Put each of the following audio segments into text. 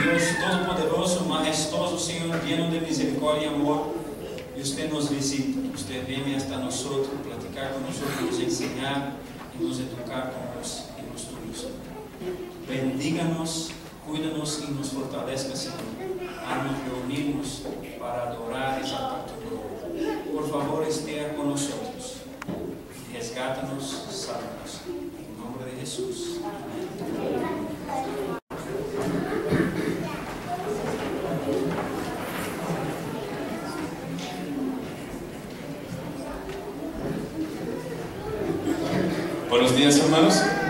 Dios Todopoderoso, majestuoso, Señor, lleno de misericordia y amor, y usted nos visita, usted viene hasta nosotros, platicar con nosotros, nos enseñar y nos educar con los hijos tuyos. Bendíganos, cuídanos y nos fortalezca, Señor, a nos reunirnos para adorar y exaltar tu nombre. Por favor, esté con nosotros, resgátanos, sálvanos. En nombre de Jesús. Amén. Buenos días, hermanos.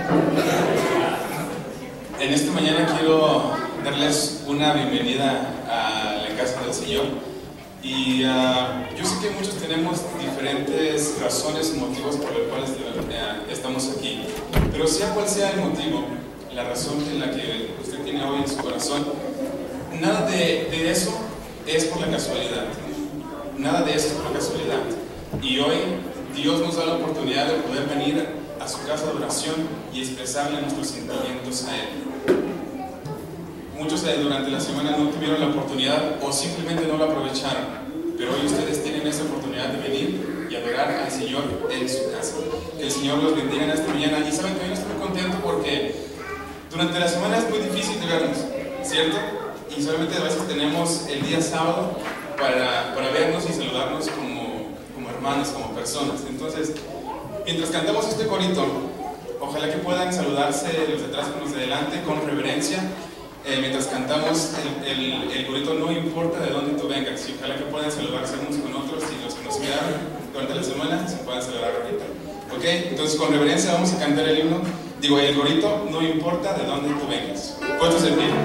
En esta mañana quiero darles una bienvenida a la casa del Señor. Y yo sé que muchos tenemos diferentes razones y motivos por los cuales estamos aquí. Pero sea cual sea el motivo, la razón en la que usted tiene hoy en su corazón, nada de eso es por la casualidad. Nada de eso es por la casualidad. Y hoy Dios nos da la oportunidad de poder venir a su casa de oración y expresarle nuestros sentimientos a Él. Muchos durante la semana no tuvieron la oportunidad o simplemente no la aprovecharon, pero hoy ustedes tienen esa oportunidad de venir y adorar al Señor en su casa. Que el Señor los bendiga en esta mañana. Y saben que yo estoy muy contento porque durante la semana es muy difícil de vernos, ¿cierto? Y solamente a veces tenemos el día sábado para vernos y saludarnos como hermanos, como personas. Entonces, mientras cantamos este corito, ojalá que puedan saludarse los de atrás con los de adelante con reverencia. Mientras cantamos el corito, no importa de dónde tú vengas, y ojalá que puedan saludarse unos con otros, y los que nos miraron durante la semana se puedan saludar ahorita. ¿Ok? Entonces con reverencia vamos a cantar el himno. Digo, el corito, no importa de dónde tú vengas. Puestos en pie.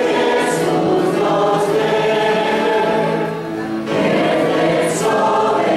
Sobre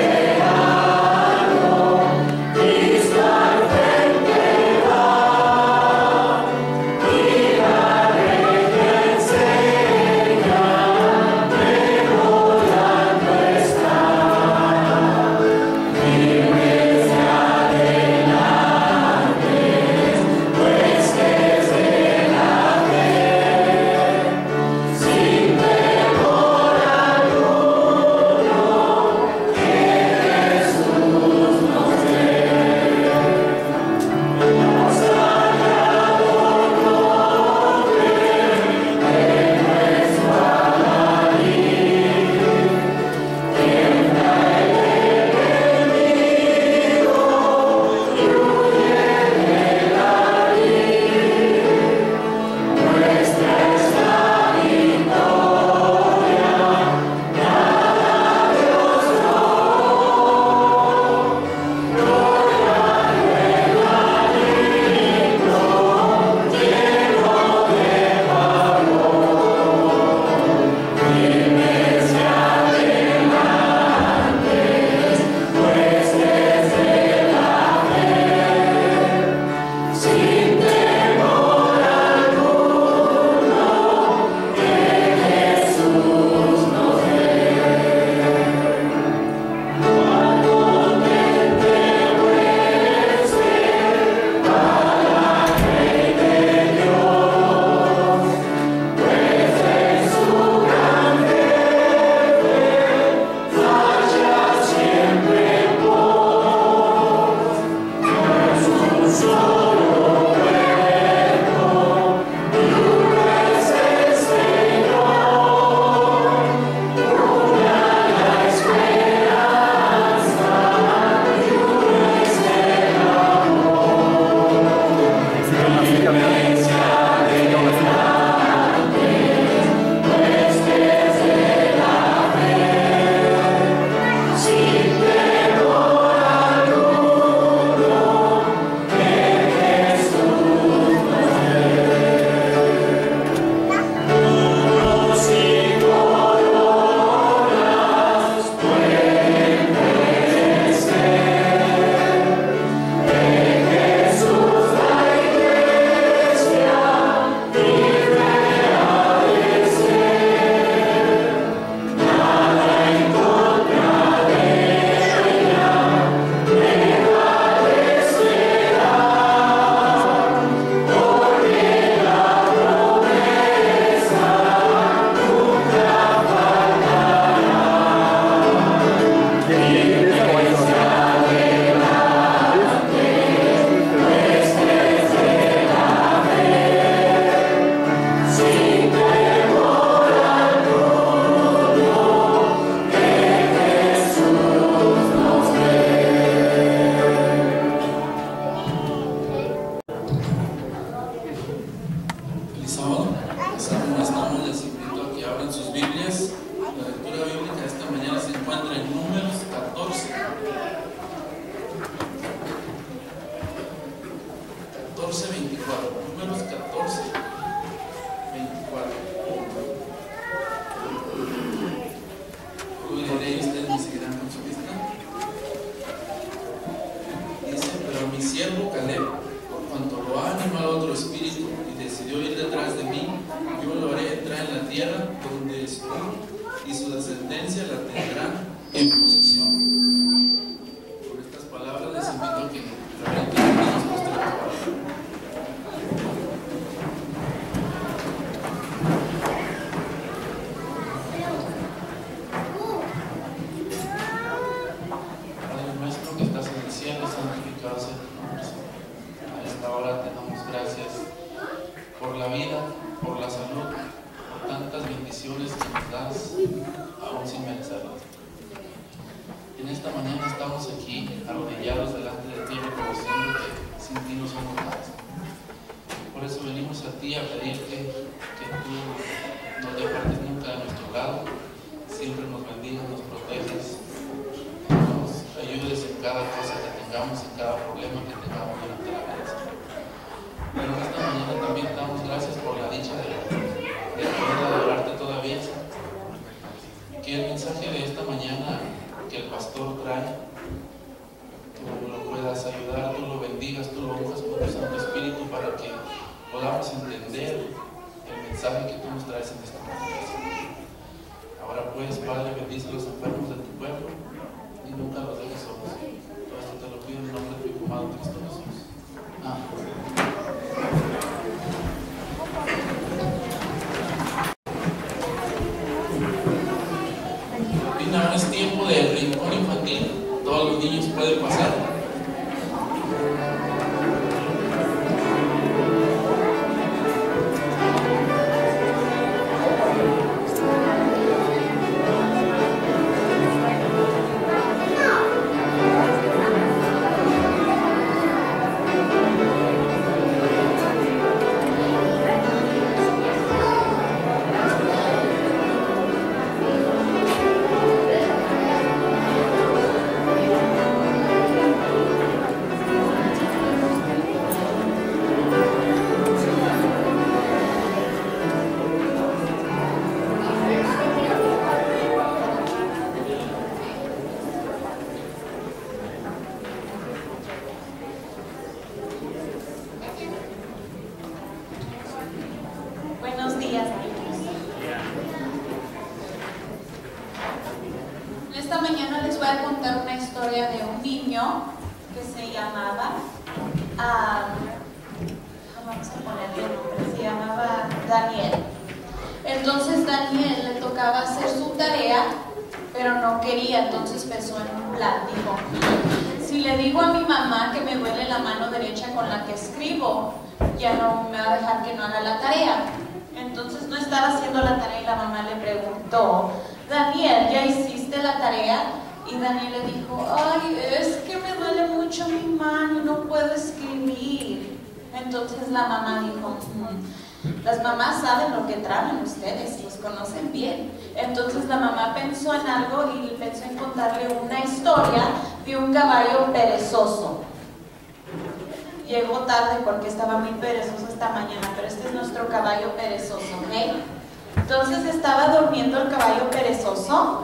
tierra donde estuvo, y su descendencia la tendrá en posesión. Con estas palabras les invito a que realmente nos mostremos para Padre nuestro que estás en el cielo, santificado sea tu nombre. A esta hora te damos gracias por la vida, por la salud, por tantas bendiciones que nos das, aún sin merecerlas. En esta mañana estamos aquí, arrodillados delante de ti, reconociendo que sin ti no somos nada. Por eso venimos a ti a pedirte que tú no te apartes nunca de nuestro lado, siempre nos bendigas, nos protejas, nos ayudes en cada cosa que tengamos, en cada problema que tengamos durante la vida. Pero en esta mañana también te damos gracias por la dicha de poder adorarte todavía. Que el mensaje de esta mañana que el pastor trae, tú lo puedas ayudar, tú lo bendigas, tú lo unjas con tu Santo Espíritu para que podamos entender el mensaje que tú nos traes en esta mañana. Ahora pues, Padre, bendice a los enfermos de tu pueblo y nunca los dejes solos. Todo esto te lo pido en el nombre de tu Hijo amado Cristo Jesús. Amén. Ahora es tiempo del rincón infantil. Todos los niños pueden pasar. Daniel, ¿ya hiciste la tarea? Y Daniel le dijo, ay, es que me duele mucho mi mano y no puedo escribir. Entonces la mamá dijo, las mamás saben lo que traen ustedes, los conocen bien. Entonces la mamá pensó en algo y pensó en contarle una historia de un caballo perezoso. Llegó tarde porque estaba muy perezoso esta mañana, pero este es nuestro caballo perezoso, ¿ok? Entonces estaba durmiendo el caballo perezoso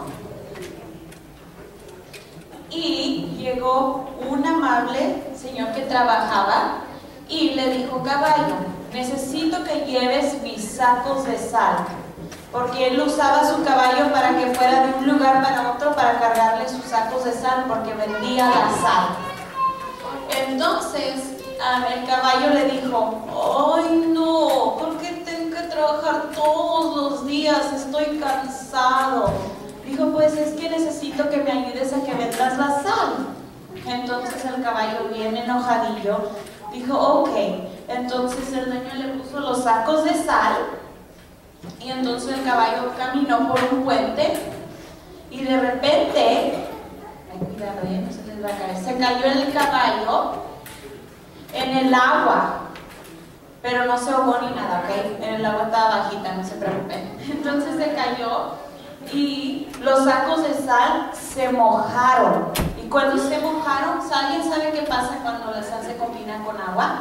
y llegó un amable señor que trabajaba y le dijo, caballo, necesito que lleves mis sacos de sal, porque él usaba su caballo para que fuera de un lugar para otro para cargarle sus sacos de sal, porque vendía la sal. Entonces el caballo le dijo, ay no, ¿por qué tengo que trabajar todos los días? Estoy cansado. Dijo, pues es que necesito que me ayudes a que vendas la sal. Entonces el caballo, bien enojadillo, dijo, ok. Entonces el dueño le puso los sacos de sal y entonces el caballo caminó por un puente y de repente, cuidado, no se les va a caer, se cayó el caballo en el agua, pero no se ahogó ni nada, ¿ok? En el agua estaba bajita, no se preocupen. Entonces se cayó y los sacos de sal se mojaron. Y cuando se mojaron, ¿alguien sabe qué pasa cuando la sal se combina con agua?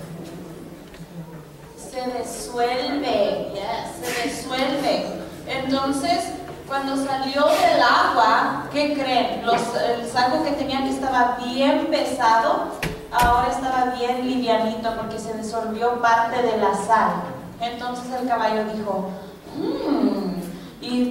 Se disuelve, se disuelve. Entonces, cuando salió del agua, ¿qué creen? El saco que tenía, que estaba bien pesado, ahora estaba bien livianito porque se disolvió parte de la sal. Entonces el caballo dijo,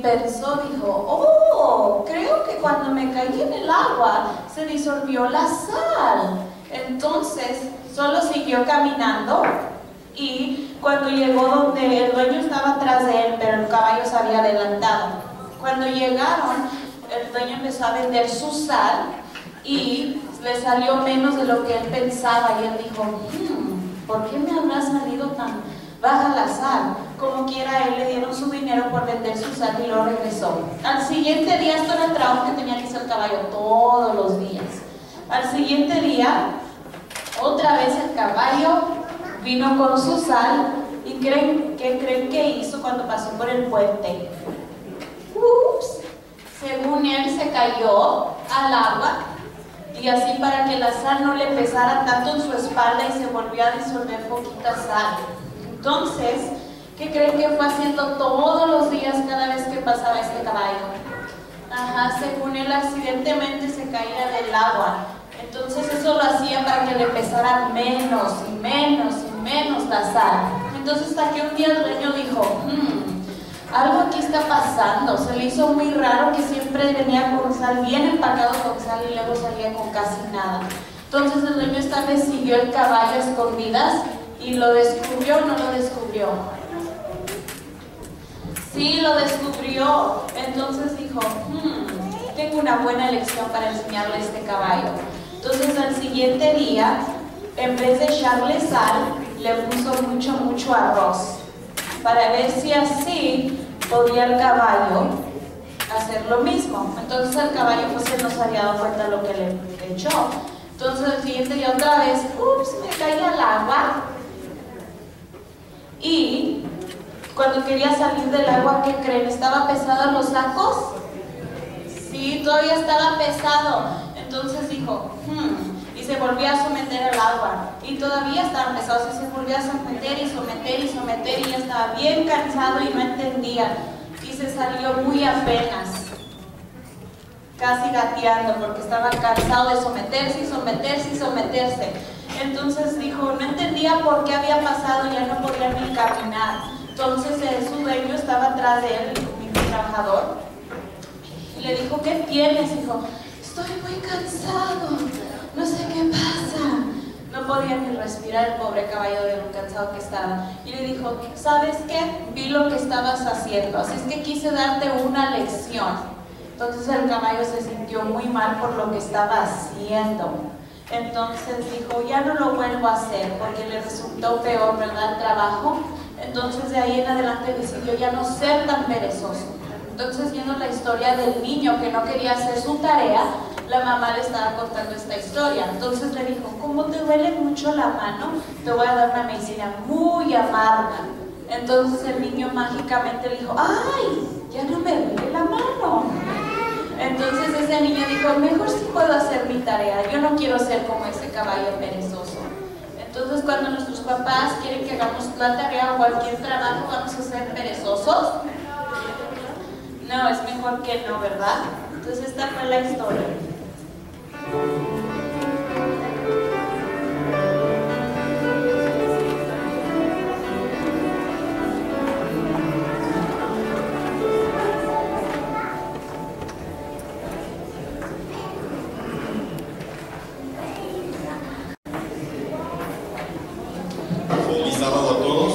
pensó, dijo, oh, creo que cuando me caí en el agua se disolvió la sal. Entonces solo siguió caminando y cuando llegó donde el dueño estaba atrás de él, pero el caballo se había adelantado. Cuando llegaron, el dueño empezó a vender su sal y le salió menos de lo que él pensaba y él dijo, ¿por qué me habrá salido tan baja la sal? Como quiera, a él le dieron su dinero por vender su sal y lo regresó. Al siguiente día, esto era el trabajo que tenía que hacer el caballo todos los días. Al siguiente día, otra vez el caballo vino con su sal y ¿qué creen que hizo cuando pasó por el puente? Ups, según él se cayó al agua y así para que la sal no le pesara tanto en su espalda y se volvió a disolver poquita sal. Entonces, ¿qué creen que fue haciendo todos los días cada vez que pasaba este caballo? Según él accidentalmente se caía del agua. Entonces eso lo hacía para que le pesara menos y menos y menos la sal. Entonces hasta que un día el dueño dijo, algo aquí está pasando. Se le hizo muy raro que siempre venía con sal, bien empacado con sal y luego salía con casi nada. Entonces el dueño esta vez siguió el caballo a escondidas y lo descubrió o no lo descubrió. Sí, lo descubrió. Entonces dijo, tengo una buena lección para enseñarle a este caballo. Entonces al siguiente día, en vez de echarle sal, le puso mucho arroz, para ver si así podía el caballo hacer lo mismo. Entonces el caballo pues él no se había dado cuenta de lo que le echó. Entonces al siguiente día otra vez, me caí al agua. Y cuando quería salir del agua, ¿qué creen? ¿Estaba pesado los sacos? Sí, todavía estaba pesado. Entonces dijo, y se volvió a someter al agua. Y todavía estaban pesados y se volvió a someter y someter y someter y ya estaba bien cansado y no entendía. Y se salió muy apenas, casi gateando porque estaba cansado de someterse y someterse y someterse. Entonces dijo, no entendía por qué había pasado, ya no podía ni caminar. Entonces su dueño estaba atrás de él, mi trabajador, y le dijo, ¿qué tienes? Dijo, estoy muy cansado, no sé qué pasa. No podía ni respirar el pobre caballo de lo cansado que estaba. Y le dijo, ¿sabes qué? Vi lo que estabas haciendo, así es que quise darte una lección. Entonces el caballo se sintió muy mal por lo que estaba haciendo. Entonces dijo, ya no lo vuelvo a hacer porque le resultó peor, ¿verdad? El trabajo. Entonces de ahí en adelante decidió ya no ser tan perezoso. Entonces, viendo la historia del niño que no quería hacer su tarea, la mamá le estaba contando esta historia. Entonces le dijo, como te duele mucho la mano, te voy a dar una medicina muy amarga. Entonces el niño mágicamente le dijo, ¡ay! Ya no me duele la mano. Entonces ese niño dijo, mejor sí puedo hacer mi tarea, yo no quiero ser como ese caballo perezoso. Entonces cuando nuestros papás quieren que hagamos la tarea o cualquier trabajo, ¿vamos a ser perezosos? No, es mejor que no, ¿verdad? Entonces esta fue la historia. Feliz sábado a todos.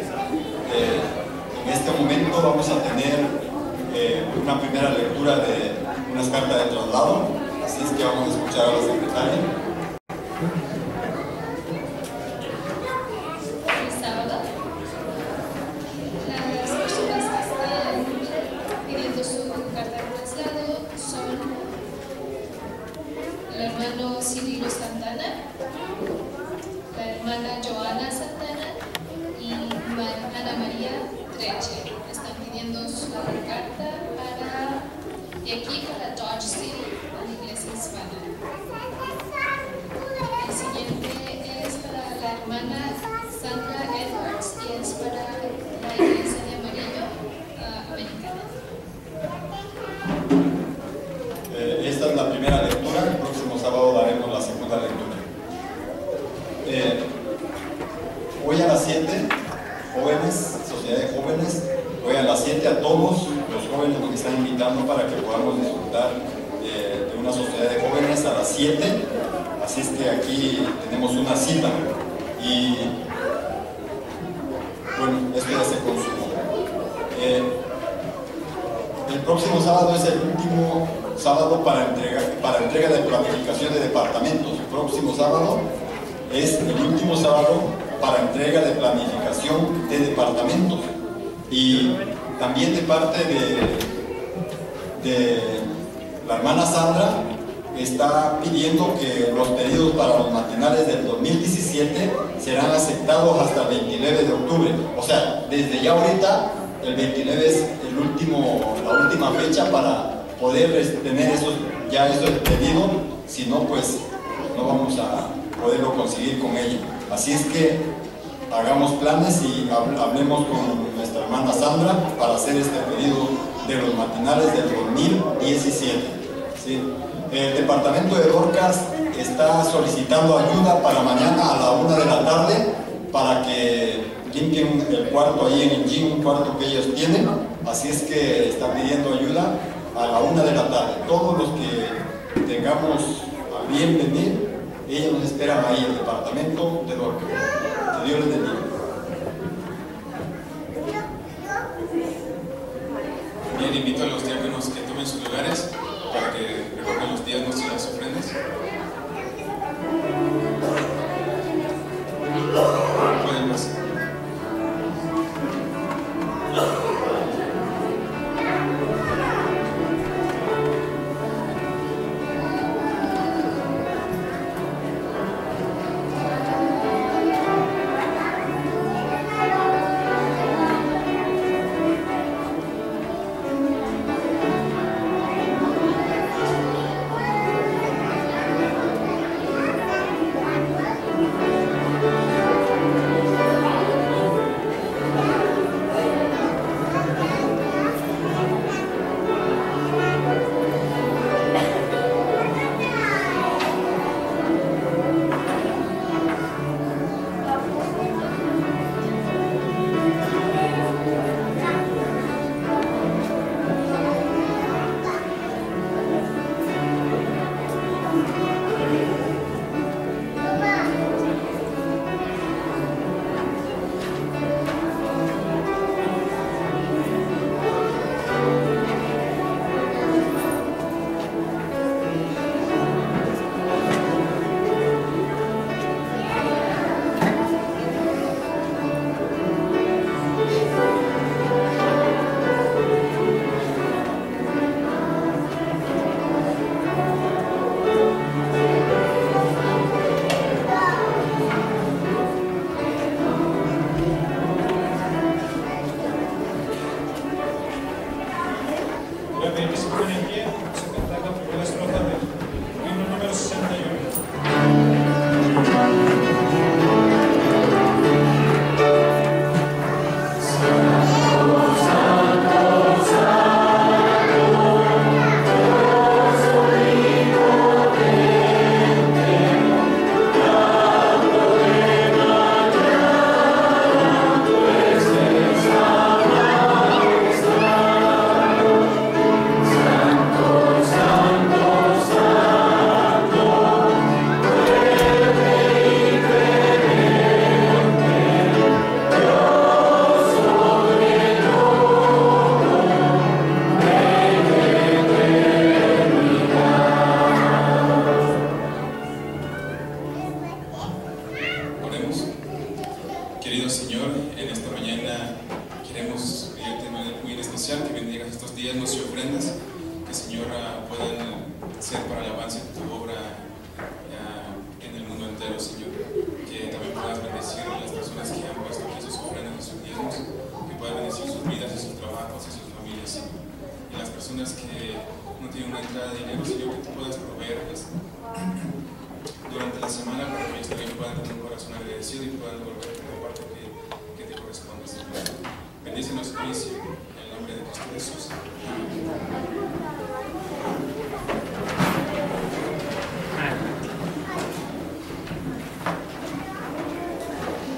En este momento vamos a tener una primera lectura de unas cartas de traslado, así es que vamos a escuchar a la secretaria. Feliz sábado. Las personas que están pidiendo su carta de traslado son el hermano Cirilo Santana, la hermana Joana Santana y Ana María Treche. Están pidiendo su carta de aquí para Dodge City, la iglesia hispana. El siguiente es para la hermana Sandra Edwards y es para la iglesia de Amarillo americana. Esta es la primera lectura, el próximo sábado daremos la segunda lectura. Hoy a las 7, jóvenes, sociedad de jóvenes, hoy a las 7 a todos los jóvenes nos están invitando para que podamos disfrutar de una sociedad de jóvenes a las 7. Así es que aquí tenemos una cita y bueno, esto ya se consumó. El próximo sábado es el último sábado para entrega de planificación de departamentos. El próximo sábado es el último sábado para entrega de planificación de departamentos. Y también de parte de la hermana Sandra está pidiendo que los pedidos para los matinales del 2017 serán aceptados hasta el 29 de octubre. O sea, desde ya ahorita, el 29 es la última fecha para poder tener esos pedidos, si no, pues no vamos a poderlo conseguir con ella. Así es que hagamos planes y hablemos con nuestra hermana Sandra para hacer este pedido de los matinales del 2017. ¿Sí? El departamento de Dorcas está solicitando ayuda para mañana a la 1 de la tarde para que limpien el cuarto ahí en el gym, un cuarto que ellos tienen. Así es que está pidiendo ayuda a la 1 de la tarde. Todos los que tengamos a bien venir, ellos nos esperan ahí en el departamento de Dorcas. Que Dios les bendiga. Bien, invito a los diáconos que tomen sus lugares para que recojan los diezmos y las ofrendas. Pueden pasar.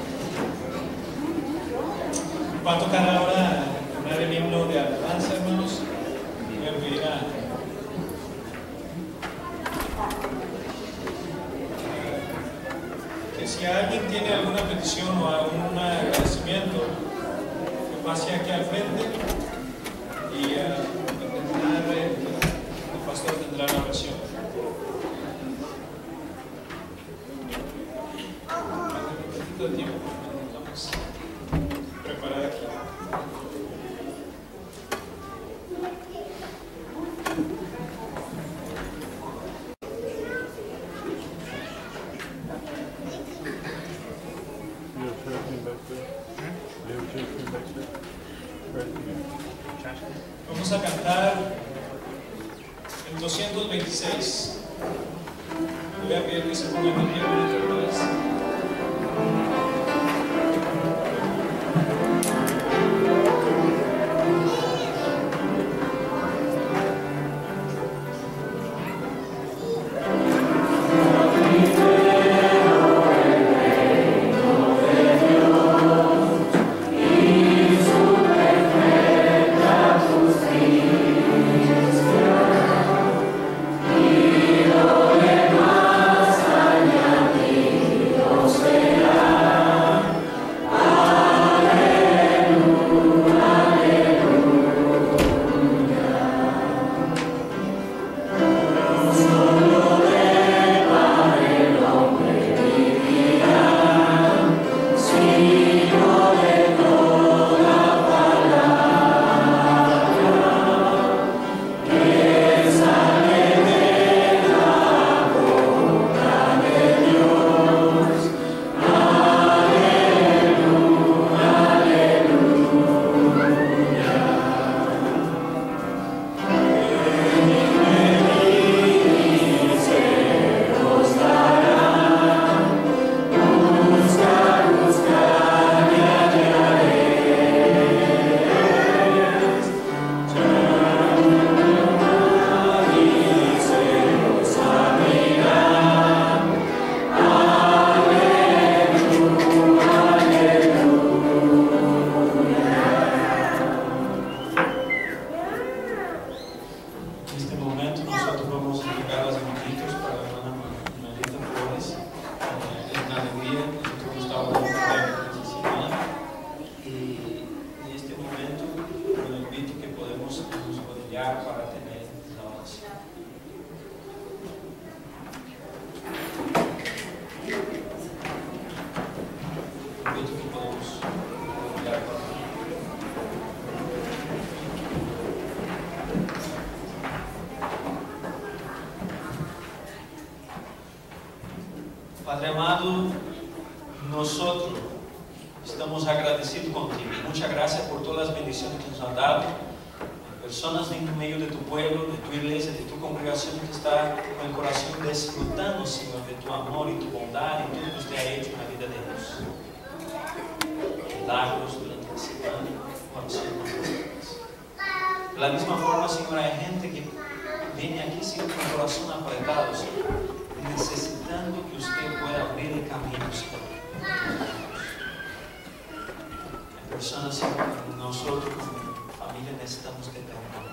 Va a tocar ahora el himno de alabanza, hermanos. Si alguien tiene alguna petición o algún agradecimiento, que pase aquí al frente y el pastor tendrá la oración. Un poquito de tiempo, vamos a preparar aquí. Vamos a cantar el 226. Voy a pedir que se pongan de pie con intervalos. Padre amado, nosotros estamos agradecidos contigo. Muchas gracias por todas las bendiciones que nos han dado. Personas en medio de tu pueblo, de tu iglesia, de tu congregación que está con el corazón disfrutando, Señor, de tu amor y tu bondad y todo lo que usted ha hecho en la vida de ellos. Milagros durante la semana, oraciones. De la misma forma, Señor, hay gente que viene aquí, Señor, con el corazón apretado, Señor, necesitando que usted pueda abrir el camino, Señor. Hay personas, Señor, que nosotros como familia necesitamos de perdón.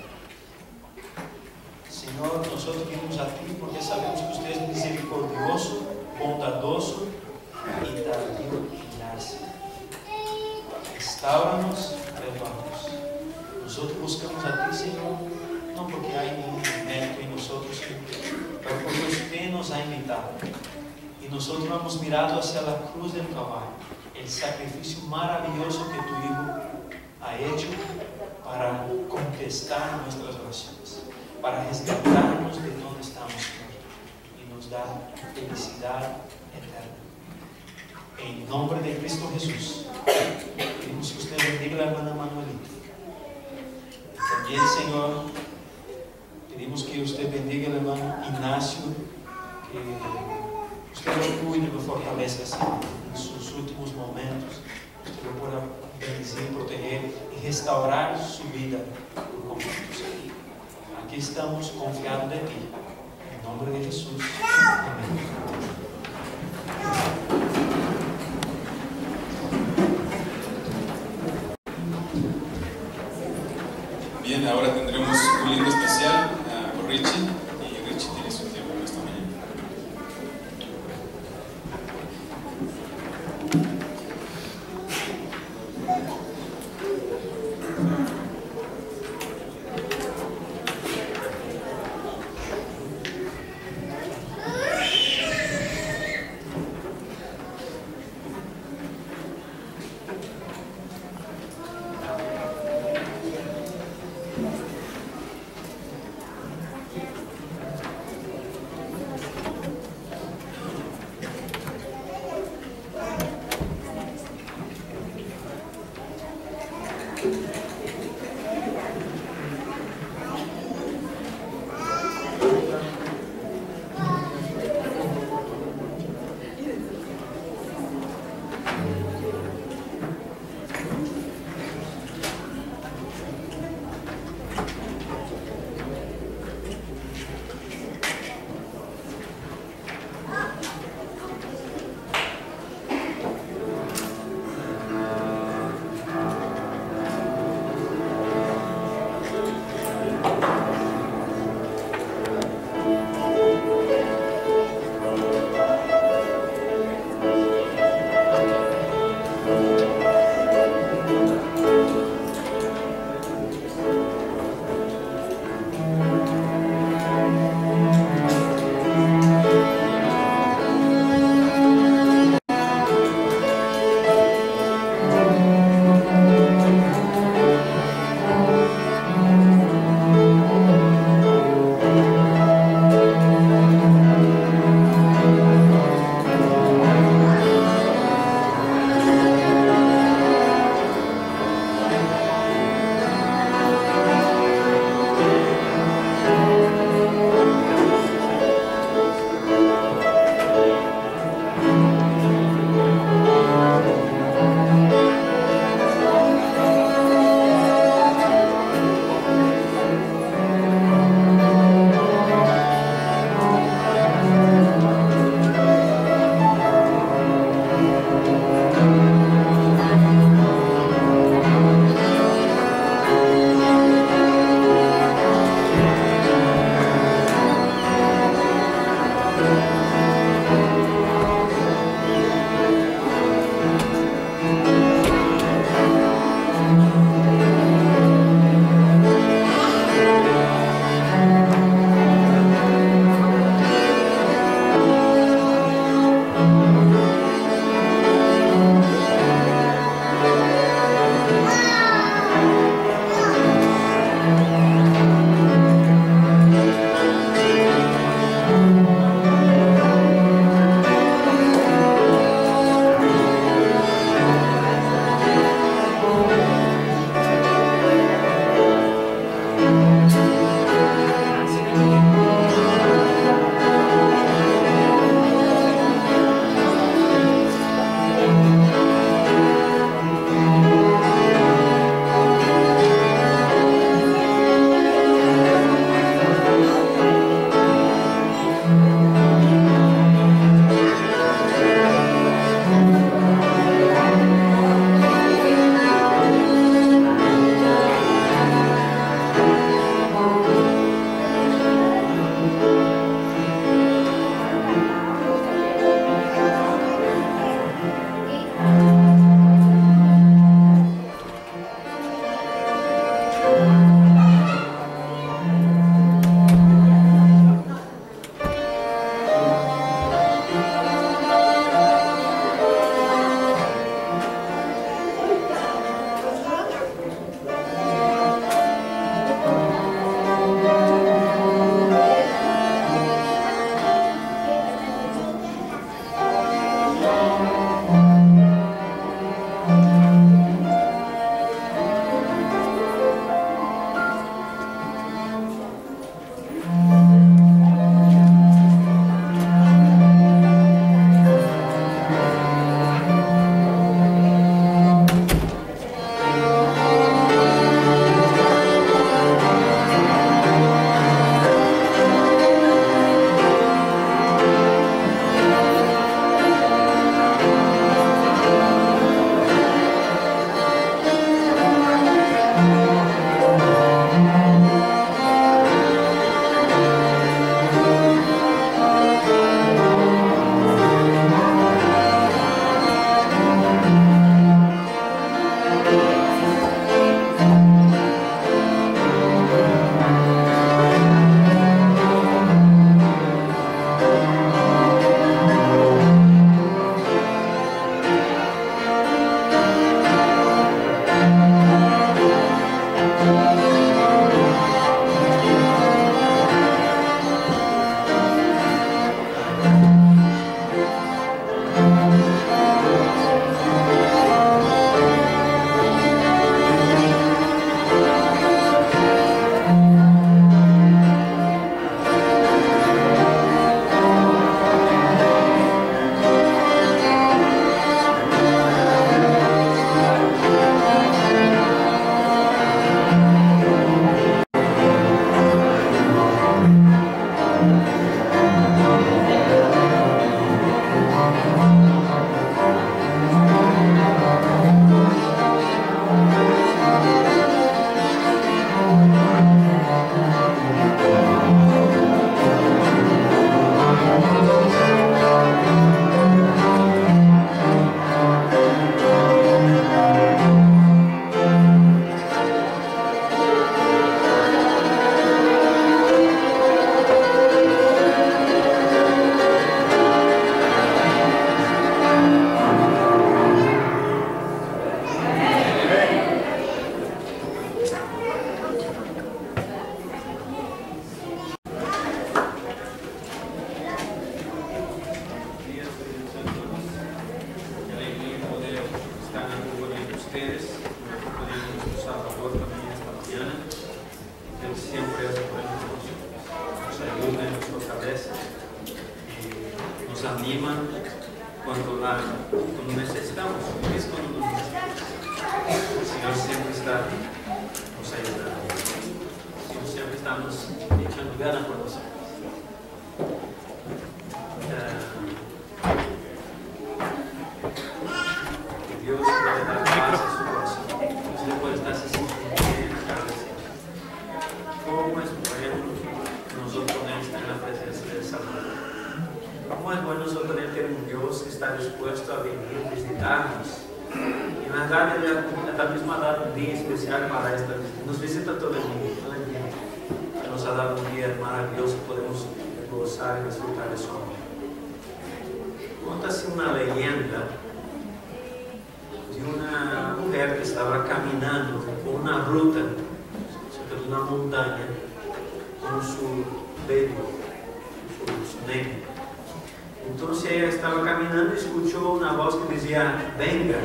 Señor, nosotros venimos a ti porque sabemos que usted es misericordioso, bondadoso y tardío en darse. Restauranos, perdónanos. Nosotros buscamos a ti, Señor, no porque hay ningún mérito en nosotros, Señor, pero porque usted nos ha invitado. Y nosotros hemos mirado hacia la cruz del Calvario, el sacrificio maravilloso que tu Hijo ha hecho para contestar nuestras oraciones, para rescatarnos de donde estamos, Señor, y nos da felicidad eterna. En nombre de Cristo Jesús, pedimos que usted bendiga a la hermana Manuelita. También, Señor, pedimos que usted bendiga al hermano Ignacio, que usted lo cuide y lo fortalezca, Señor, en sus últimos momentos. Usted lo pueda bendecir, proteger y restaurar su vida por completo, Señor. Aquí estamos confiando en ti. En nombre de Jesús. Amén. Bien, ahora tendremos un lindo especial por Richie, y Richie tiene su tiempo esta mañana. anima cuando necesitamos. Es cuando nos necesitamos. El Señor siempre está nos ayudando. El Señor siempre está nos echando ganas por nosotros. Que Dios puede dar paz a su corazón. Usted puede estarse sintiendo bien agradecido. ¿Cómo es bueno nosotros estar en la presencia del Salvador? ¿Cómo es bueno nosotros tener un Dios que está dispuesto a venir a visitarnos? Y la verdad, la misma edad un día especial para esta visita. Nos visita todo el día. Nos ha dado un día maravilloso, podemos gozar y disfrutar de su amor. Cuéntase una leyenda de una mujer que estaba caminando por una ruta cerca de una montaña con su bebé, su nene. Entonces ella estaba caminando y escuchó una voz que decía, venga,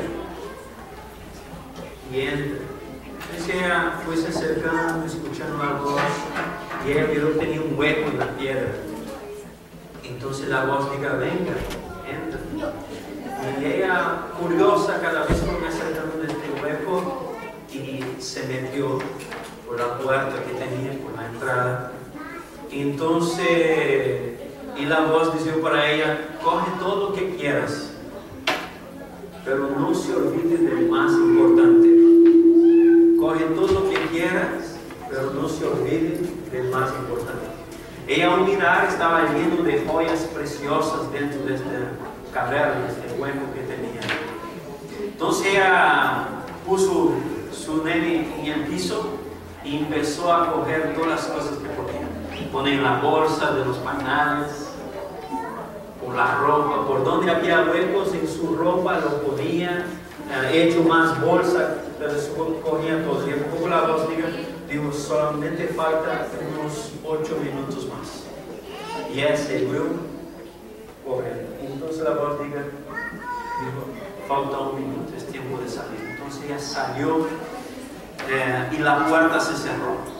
y entra. Entonces ella fue se acercando, escuchando la voz, y ella vio que tenía un hueco en la piedra. Entonces la voz diga, venga, entra. Y ella, curiosa, cada vez que me acercando de este hueco, y se metió por la puerta que tenía, por la entrada. Entonces, y la voz dijo para ella, coge todo lo que quieras, pero no se olvide del más importante. Coge todo lo que quieras, pero no se olvide del más importante. Ella al mirar estaba lleno de joyas preciosas dentro de esta caverna, de este hueco que tenía. Entonces ella puso su nene en el piso y empezó a coger todas las cosas que podía. Poner en la bolsa de los pañales, por la ropa, por donde había huecos en su ropa lo ponía, hecho más bolsa, pero cogía todo. Y un poco la voz digo, solamente falta unos 8 minutos más. Y ella siguió corriendo. Entonces la voz dijo, falta 1 minuto, es tiempo de salir. Entonces ella salió y la puerta se cerró.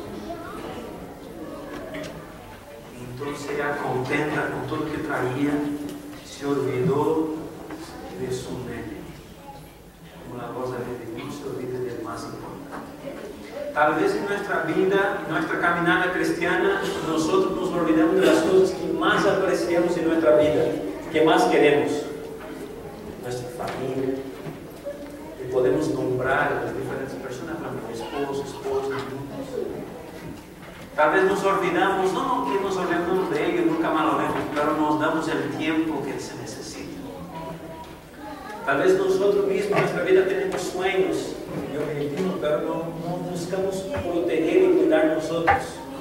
Entonces ella, contenta con todo lo que traía, se olvidó de su nene. Como la voz había dicho, se olvida del más importante. Tal vez en nuestra vida, en nuestra caminata cristiana, nosotros nos olvidamos de las cosas que más apreciamos en nuestra vida, que más queremos. Nuestra familia, que podemos nombrar a las diferentes personas, esposos, niños. Tal vez nos olvidamos, no que nos olvidamos de ellos, nunca más lo vemos, pero nos damos el tiempo que se necesita. Tal vez nosotros mismos en nuestra vida tenemos sueños y objetivos, pero no buscamos proteger y cuidar nosotros.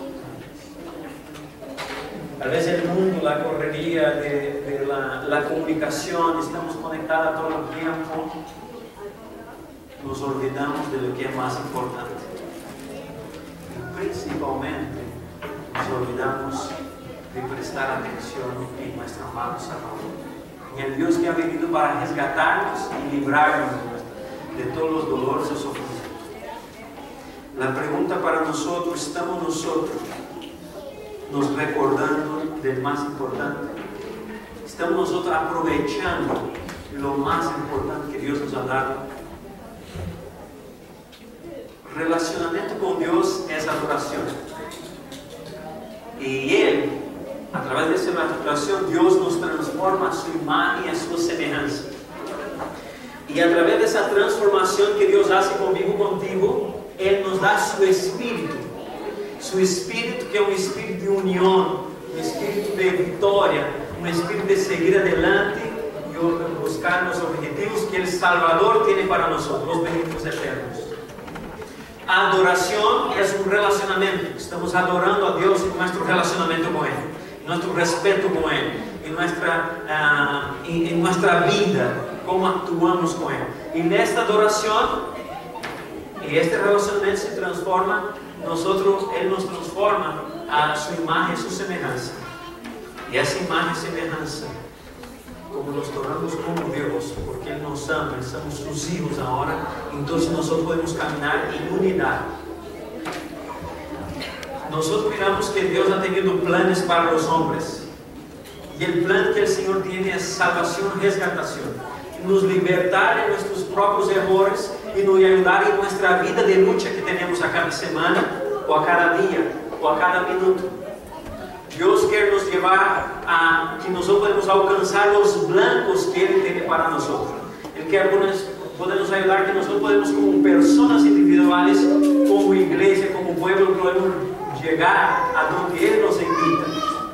Tal vez el mundo, la correría de la comunicación, estamos conectados todo el tiempo, nos olvidamos de lo que es más importante. Principalmente nos olvidamos de prestar atención en nuestro amado Salvador, en el Dios que ha venido para resgatarnos y librarnos de todos los dolores y sufrimientos. La pregunta para nosotros, ¿estamos nosotros nos recordando del más importante? ¿Estamos nosotros aprovechando lo más importante que Dios nos ha dado? Relacionamiento con Dios es adoración. Y Él, a través de esa adoración, Dios nos transforma a su imagen y a su semejanza. Y a través de esa transformación que Dios hace conmigo, contigo, Él nos da su espíritu. Su espíritu que es un espíritu de unión, un espíritu de victoria, un espíritu de seguir adelante y buscar los objetivos que el Salvador tiene para nosotros, los beneficios eternos. Adoración es un relacionamiento. Estamos adorando a Dios en nuestro relacionamiento con Él, en nuestro respeto con Él, en nuestra vida, cómo actuamos con Él. Y en esta adoración, y este relacionamiento se transforma, Él nos transforma a su imagen y su semejanza. Y esa imagen y semejanza, como nos tornamos como Dios, porque Él nos ama, somos sus hijos ahora, entonces nosotros podemos caminar en unidad. Nosotros miramos que Dios ha tenido planes para los hombres, Y el plan que el Señor tiene es salvación, rescatación. Nos libertar de nuestros propios errores y nos ayudar en nuestra vida de lucha que tenemos a cada semana, o a cada día, o a cada minuto. Dios quiere nos llevar a que nosotros podemos alcanzar los blancos que Él tiene para nosotros. Él quiere podernos ayudar que nosotros podemos, como personas individuales, como iglesia, como pueblo, podemos llegar a donde Él nos invita.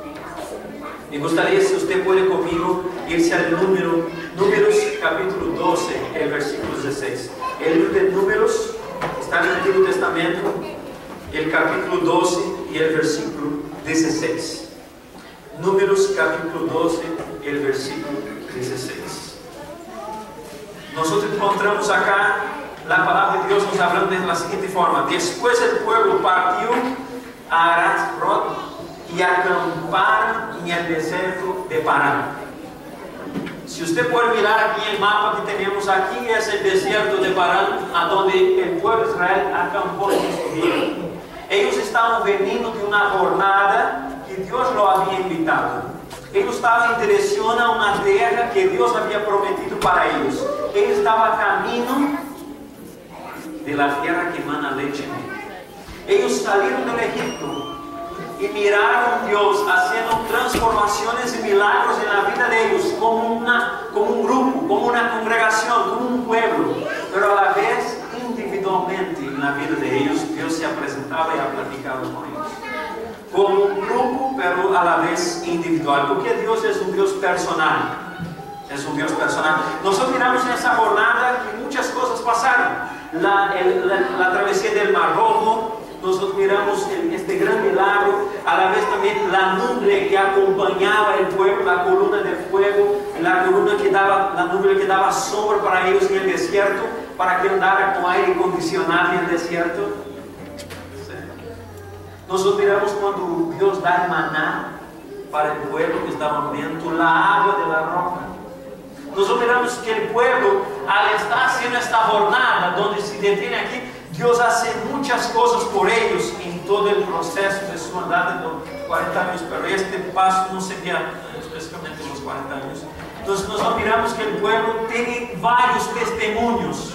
Me gustaría, si usted puede conmigo, irse al Números capítulo 12, el versículo 16. El libro de Números está en el Antiguo Testamento, el capítulo 12 y el versículo 16. Números capítulo 12, el versículo 16. Nosotros encontramos acá la palabra de Dios nos hablando de la siguiente forma: después el pueblo partió a Arat-Rod y acamparon en el desierto de Parán. Si usted puede mirar aquí el mapa que tenemos aquí, es el desierto de Parán, a donde el pueblo de Israel acampó en su vida. Ellos estaban veniendo de una jornada que Dios lo había invitado. Ellos estaban en dirección a una tierra que Dios había prometido para ellos. Ellos estaban camino de la tierra que emana leche y miel. Ellos salieron del Egipto y miraron a Dios haciendo transformaciones y milagros en la vida de ellos, como un grupo, como una congregación, como un pueblo, pero a la vez individualmente en la vida de ellos. Dios se ha presentado y ha platicado con ellos como un grupo, pero a la vez individual, porque Dios es un Dios personal. Es un Dios personal. Nosotros miramos en esa jornada que muchas cosas pasaron. La travesía del Mar Rojo. Nosotros miramos este gran milagro, a la vez también la nube que acompañaba el pueblo, la columna de fuego, la nube que daba sombra para ellos en el desierto, para que andara con aire acondicionado en el desierto. Sí. Nosotros miramos cuando Dios da el maná para el pueblo que estaba hambriento, la agua de la roca. Nosotros miramos que el pueblo, al estar haciendo esta jornada donde se detiene aquí, Dios hace muchas cosas por ellos en todo el proceso de su andada de los 40 años, pero este paso no sería específicamente los 40 años. Entonces nosotros miramos que el pueblo tiene varios testimonios,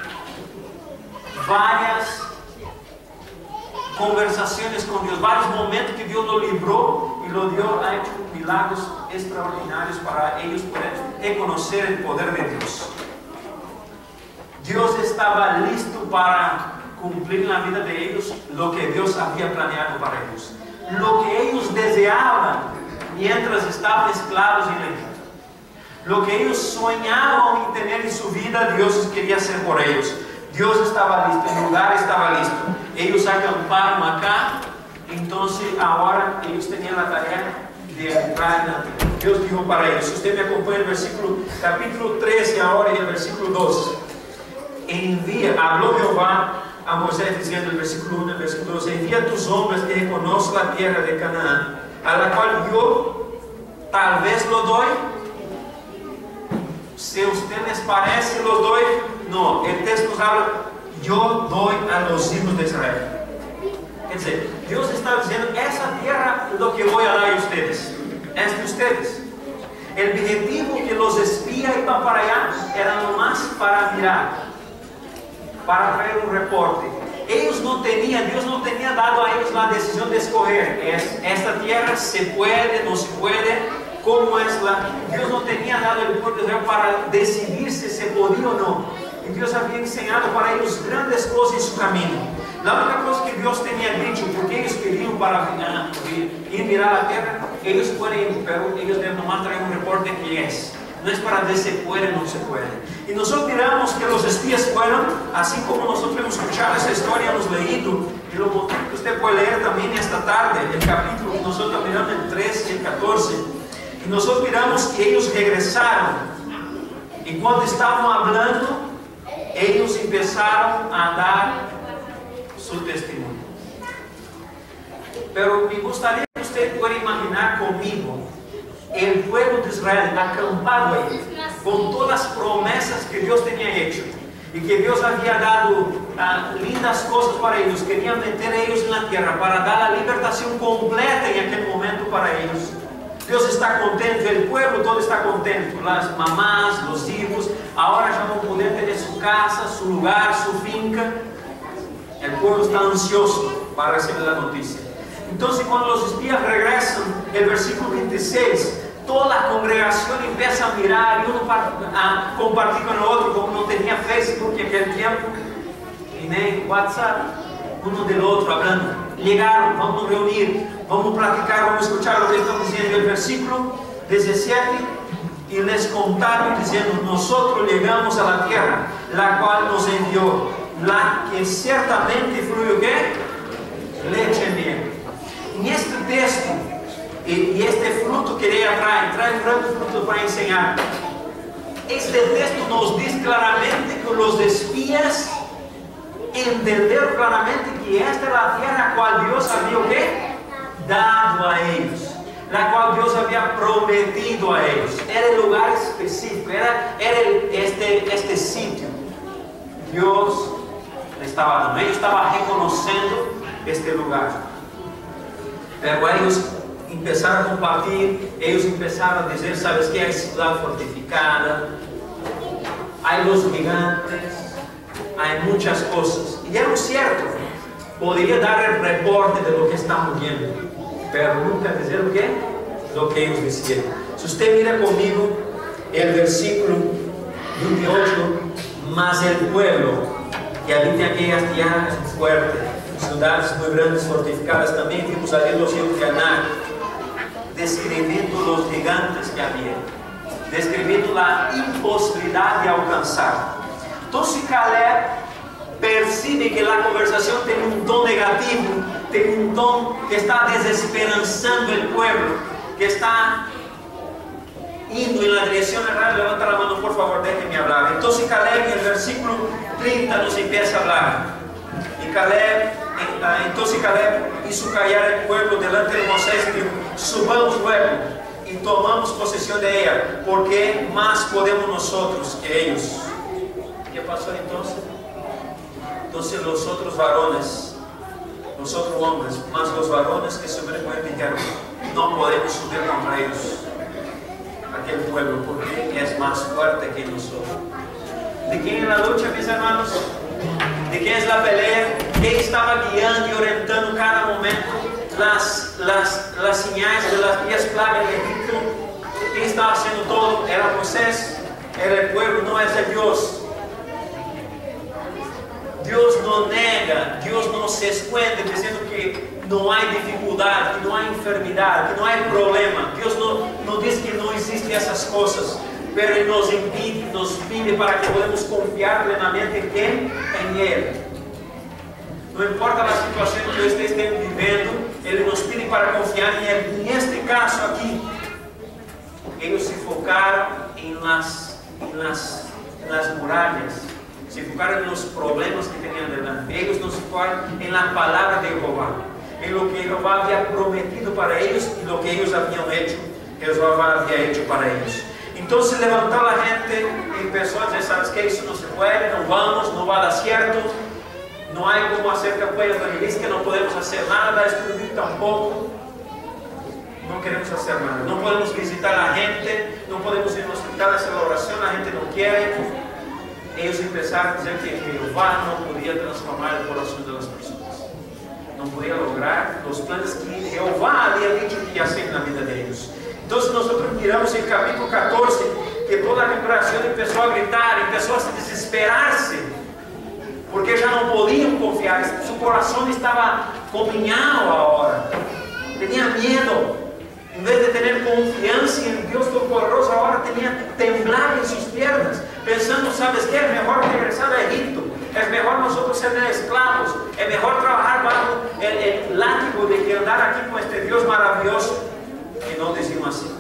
varias conversaciones con Dios, varios momentos que Dios lo libró y lo dio, ha hecho milagros extraordinarios para ellos poder reconocer el poder de Dios. Dios estaba listo para cumplir en la vida de ellos lo que Dios había planeado para ellos, lo que ellos deseaban mientras estaban esclavos en Egipto, lo que ellos soñaban en tener en su vida. Dios quería hacer por ellos. Dios estaba listo, el lugar estaba listo. Ellos acamparon acá, entonces ahora ellos tenían la tarea de entrar en la tierra. Dios dijo para ellos, si usted me acompaña el versículo, capítulo 13 ahora y el versículo 2. Habló Jehová a Moisés diciendo, el versículo 1 y el versículo 2, envía tus hombres que conozcan la tierra de Canaán, a la cual yo tal vez lo doy. Si a ustedes les parece los doy, no, el texto nos habla, yo doy a los hijos de Israel. Quer dizer, Dios está diciendo, esa tierra es lo que voy a dar a ustedes, es de ustedes. El objetivo que los espías iban para allá era nomás para mirar, para traer un reporte. Dios no tenía dado a ellos la decisión de escoger, esta tierra se puede, no se puede, cómo es Dios no tenía dado el pueblo de Israel para decidir si se podía o no. Y Dios había enseñado para ellos grandes cosas en su camino. La única cosa que Dios tenía dicho, porque ellos querían para ir mirar la tierra, ellos pueden, pero ellos deben nomás traer un reporte que es. No es para ver si se puede o no se puede. Y nosotros miramos que los espías fueron, así como nosotros hemos escuchado esa historia, hemos leído, y lo que usted puede leer también esta tarde, el capítulo que nosotros miramos el 13 y el 14. Y nosotros miramos que ellos regresaron. Y cuando estaban hablando, ellos empezaron a dar su testimonio. Pero me gustaría que usted pueda imaginar conmigo el pueblo de Israel acampado ahí, con todas las promesas que Dios tenía hecho y que Dios había dado lindas cosas para ellos. Quería meter a ellos en la tierra para dar la libertación completa en aquel momento para ellos. Dios está contento, el pueblo todo está contento, las mamás, los hijos, ahora ya van a poder tener su casa, su lugar, su finca. El pueblo está ansioso para recibir la noticia. Entonces cuando los espías regresan, el versículo 26, toda la congregación empieza a mirar y uno a compartir con el otro, como no tenía Facebook en aquel tiempo, y ni WhatsApp, uno del otro hablando. Llegaron, vamos a reunir, vamos a platicar, vamos a escuchar lo que están diciendo. El versículo 17, y les contaron diciendo: nosotros llegamos a la tierra, la cual nos envió, la que ciertamente fluye ¿qué? Leche y miel. En este texto, y este fruto que ella trae un gran fruto para enseñar. Este texto nos dice claramente que los espías entendieron claramente que esta es la tierra a cual Dios había ¿qué? Dado a ellos, la cual Dios había prometido a ellos. Era el lugar específico, era este sitio. Dios le estaba dando, ellos estaban reconociendo este lugar. Pero ellos empezaron a compartir, ellos empezaron a decir: ¿sabes qué? Hay ciudad fortificada, hay los gigantes, hay muchas cosas. Y era cierto, podría dar el reporte de lo que estamos viendo, pero nunca decir lo que ellos decían. Si usted mira conmigo el versículo 28, más el pueblo que habita en aquellas tierras fuertes, ciudades muy grandes fortificadas, también vimos allí los ríos de Aná, describiendo los gigantes que había, describiendo la imposibilidad de alcanzar. Entonces Caleb percibe que la conversación tiene un tono negativo, tiene un tono que está desesperanzando el pueblo, que está indo en la dirección errada. Levanta la mano, por favor, déjenme hablar. Entonces Caleb en el versículo 30 nos empieza a hablar. Y entonces Caleb hizo callar el pueblo delante de Moisés y dijo: subamos luego y tomamos posesión de ella, porque más podemos nosotros que ellos. ¿Qué pasó entonces? Entonces los otros varones, los otros hombres, más los varones que subieron con él, dijeron: no podemos subir contra ellos, aquel pueblo, porque es más fuerte que nosotros. ¿De quién es la lucha, mis hermanos? ¿De quién es la pelea? ¿Quién estaba guiando y orientando cada momento las señales de las 10 plagas de Egipto? ¿Quién estaba haciendo todo? Era Moisés, era el pueblo, no es el Dios. Dios no nega, Dios no se esconde diciendo que no hay dificultad, que no hay enfermedad, que no hay problema. Dios no dice que no existen esas cosas, pero Él nos pide para que podamos confiar plenamente en ¿quién? En Él. No importa la situación que ustedes estén viviendo, Él nos pide para confiar en Él. En este caso aquí, ellos se enfocaron en las murallas, se enfocaron en los problemas que tenían delante. Ellos no se enfocaron en la palabra de Jehová, en lo que Jehová había prometido para ellos y lo que ellos habían hecho, que Jehová había hecho para ellos. Entonces levantó la gente y empezó a decir: ¿sabes qué? Eso no se puede, no vamos, no va a dar cierto, no hay cómo hacer campaña evangelística, no podemos hacer nada, estudiar tampoco, no queremos hacer nada, no podemos visitar a la gente, no podemos ir a hospital a hacer la oración, la gente no quiere. Ellos empezaron a decir que Jehová no podía transformar el corazón de las personas, no podía lograr los planes que Jehová había dicho que iba a hacer en la vida de ellos. Entonces nosotros miramos en el capítulo 14 que toda la congregación empezó a gritar, empezó a desesperarse, porque ya no podían confiar, su corazón estaba comiñado ahora, tenía miedo. En vez de tener confianza en Dios Todopoderoso, ahora tenía temblar en sus piernas, pensando: ¿sabes qué? Es mejor regresar a Egipto, es mejor nosotros ser esclavos, es mejor trabajar bajo el látigo de que andar aquí con este Dios maravilloso. Y no decimos así: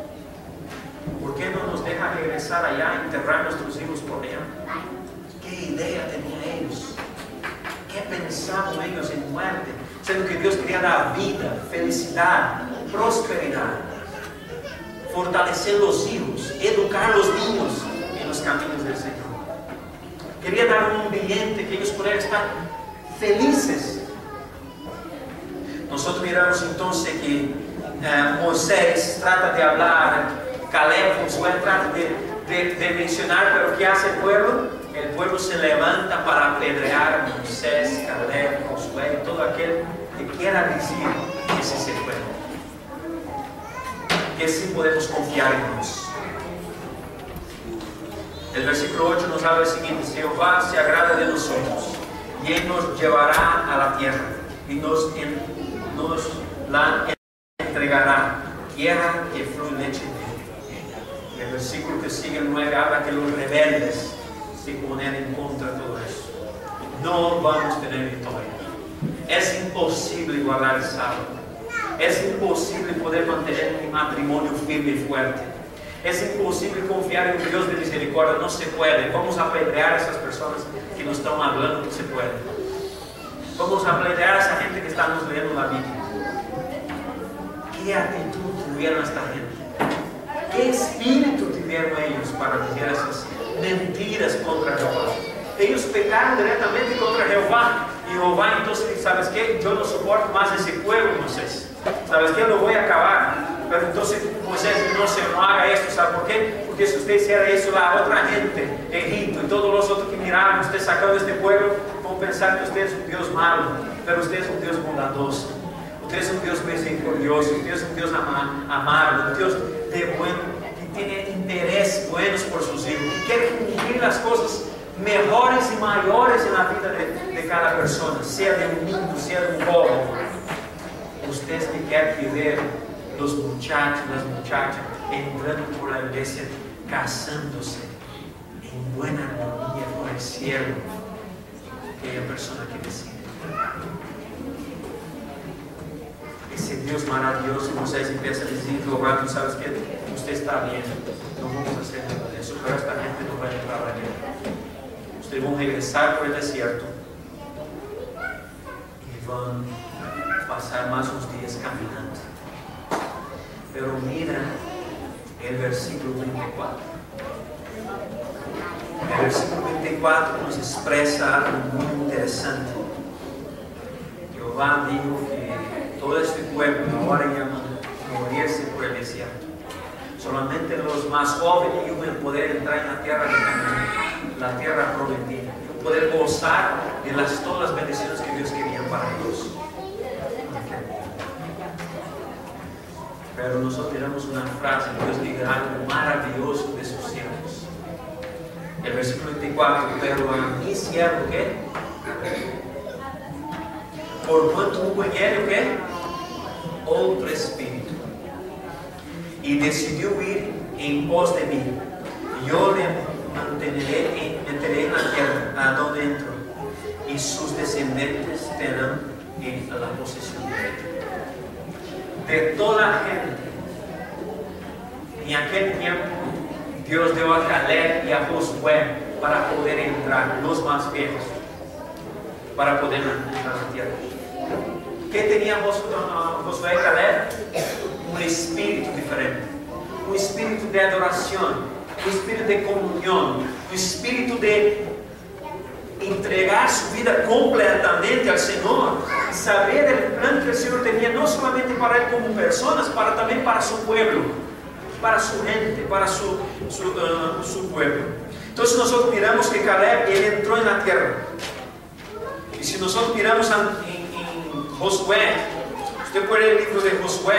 ¿por qué no nos deja regresar allá, enterrar a nuestros hijos por allá? ¿Qué idea tenían ellos? ¿Qué pensaban ellos en muerte? Siendo que Dios quería dar vida, felicidad, prosperidad, fortalecer los hijos, educar a los niños en los caminos del Señor. Quería dar un ambiente que ellos pudieran estar felices. Nosotros miramos entonces que Moisés trata de hablar, Caleb, Josué trata de mencionar, pero ¿qué hace el pueblo? El pueblo se levanta para apedrear a Moisés, Caleb, Josué y todo aquel que quiera decir que ese es el pueblo. Que sí podemos confiar en Dios. El versículo 8 nos habla lo siguiente: Jehová se agrada de nosotros y Él nos llevará a la tierra y nos la entregará, tierra que fluye leche y miel. El versículo que sigue, el 9, habla que los rebeldes se ponen en contra de todo eso. No vamos a tener victoria. Es imposible guardar el sábado. Es imposible poder mantener un matrimonio firme y fuerte. Es imposible confiar en un Dios de misericordia. No se puede. Vamos a apedrear a esas personas que nos están hablando que se puede. Vamos a apedrear a esa gente que estamos leyendo la Biblia. ¿Qué actitud tuvieron esta gente? ¿Qué espíritu tuvieron ellos para decir esas mentiras contra Jehová? Ellos pecaron directamente contra Jehová. Y Jehová entonces, ¿sabes qué? Yo no soporto más ese pueblo, Moisés. ¿Sabes qué? Lo voy a acabar. Pero entonces Moisés no haga esto. ¿Sabe por qué? Porque si usted hiciera eso, la otra gente, Egipto y todos los otros que miraban, usted sacando este pueblo, van a pensar que usted es un Dios malo. Pero usted es un Dios bondadoso. Usted es un Dios misericordioso. Usted es un Dios amable. Un Dios de bueno, que tiene intereses buenos por sus hijos. Que quiere cumplir las cosas mejores y mayores en la vida de cada persona, sea de un niño, sea de un joven. Ustedes que quieren ver los muchachos, las muchachas entrando por la iglesia, casándose en buena armonía con el cielo, aquella persona que decide. Ese Dios maravilloso, Moisés empieza a decir: Jehová, tú sabes que usted está bien, no vamos a hacer nada de eso, pero esta gente no va a entrar a la guerra. Ustedes van a regresar por el desierto y van a pasar más unos días caminando. Pero mira el versículo 24. El versículo 24 nos expresa algo muy interesante. Jehová dijo que todo este pueblo ahora llama a morirse por el desierto. Solamente los más jóvenes iban a poder entrar en la tierra de Canaán, la tierra prometida, poder gozar de todas las bendiciones que Dios quería para ellos. Pero nosotros tenemos una frase: Dios diga algo maravilloso de sus siervos. El versículo 24: pero a mi siervo, ¿qué? Por cuanto hubo en él, ¿qué? Otro espíritu, y decidió ir en pos de mí, yo le meteré en la tierra a donde entró, y sus descendientes tendrán la posesión de él. De toda la gente, en aquel tiempo, Dios dio a Caleb y a Josué para poder entrar, los más viejos, para poder entrar a la tierra. ¿Qué tenía Josué y Caleb? Un espíritu diferente, un espíritu de adoración, un espíritu de comunión, un espíritu de entregar su vida completamente al Señor y saber el plan que el Señor tenía, no solamente para él como personas, para también para su pueblo, para su gente, para su pueblo. Entonces nosotros miramos que Caleb, él entró en la tierra. Y si nosotros miramos en Josué, usted puede leer el libro de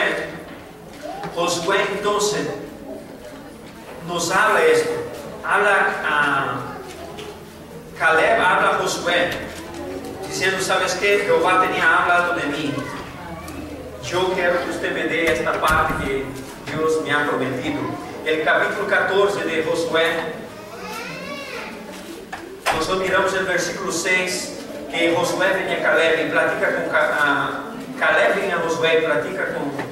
Josué entonces nos habla esto, Caleb habla a Josué diciendo: ¿sabes qué? Jehová tenía hablado de mí, yo quiero que usted me dé esta parte que Dios me ha prometido. El capítulo 14 de Josué, nosotros miramos el versículo 6, que Josué viene a Caleb y platica con Caleb, viene a Josué y platica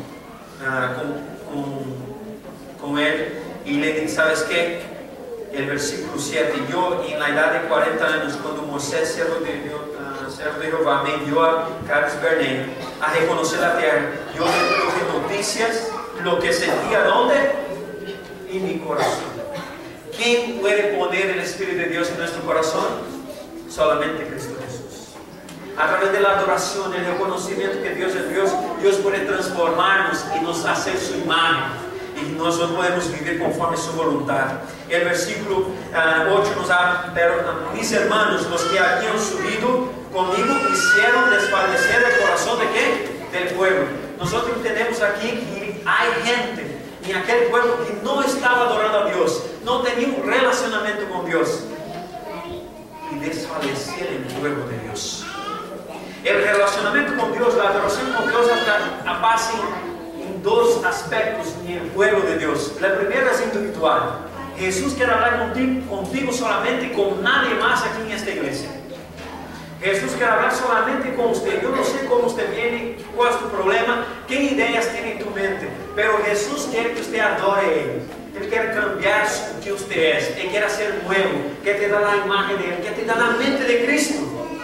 con él y le dice: ¿sabes qué? El versículo 7: yo en la edad de 40 años, cuando Moisés, siervo de Jehová, me envió a Cades Barnea a reconocer la tierra, yo le traje noticias, lo que sentía, ¿dónde? En mi corazón. ¿Quién puede poner el Espíritu de Dios en nuestro corazón? Solamente Cristo Jesús. A través de la adoración, el reconocimiento que Dios es Dios, Dios puede transformarnos y nos hacer su imagen. Y nosotros podemos vivir conforme su voluntad. El versículo 8 nos habla: pero mis hermanos, los que habían subido conmigo, hicieron desfallecer el corazón de ¿qué? Del pueblo. Nosotros entendemos aquí que hay gente en aquel pueblo que no estaba adorando a Dios, no tenía un relacionamiento con Dios, y desfallecer el pueblo de Dios. El relacionamiento con Dios, la adoración con Dios aparece en dos aspectos en el pueblo de Dios. La primera es individual. Jesús quiere hablar contigo solamente, con nadie más aquí en esta iglesia. Jesús quiere hablar solamente con usted. Yo no sé cómo usted viene, cuál es tu problema, qué ideas tiene en tu mente, pero Jesús quiere que usted adore a Él. Él quiere cambiar o que usted es. Él quiere hacer nuevo, quiere te dar la imagen de Él, quiere te dar la mente de Cristo.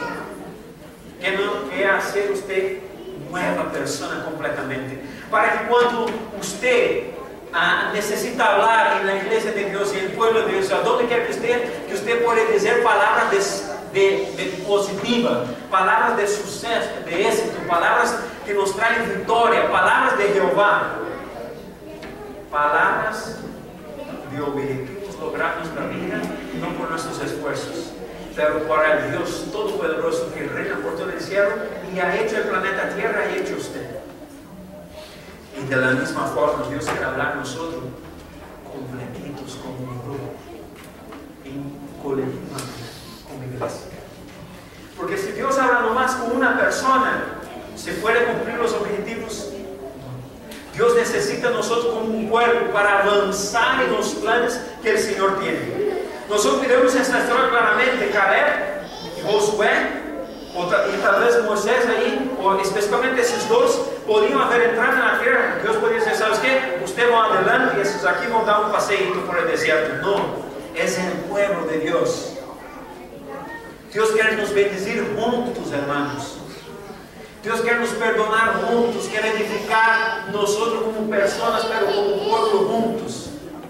Quiere hacer usted nueva persona completamente. Para que cuando usted necesita hablar en la iglesia de Dios y en el pueblo de Dios, ¿a dónde quiere que usted pueda decir palabras de positiva, palabras de suceso, de éxito, palabras que nos traen victoria, palabras de Jehová, palabras de objetivos lograr nuestra vida, no por nuestros esfuerzos, pero para el Dios Todopoderoso que reina por todo el cielo y ha hecho el planeta Tierra y ha hecho usted. Y de la misma forma Dios quiere hablar a nosotros completitos como un grupo, colectivamente como iglesia. Porque si Dios habla nomás con una persona, ¿se puede cumplir los objetivos? Dios necesita a nosotros como un pueblo para avanzar en los planes que el Señor tiene. Nosotros miramos esta historia claramente. Caleb y Josué, y tal vez Moisés ahí, o especialmente esos dos, podían haber entrado en la tierra. Dios podía decir: ¿sabes qué? Usted va adelante y esos aquí van a dar un paseíto por el desierto. No, es el pueblo de Dios. Dios quiere nos bendecir juntos, hermanos. Dios quiere nos perdonar juntos, quiere edificar nosotros como personas, pero como pueblo juntos.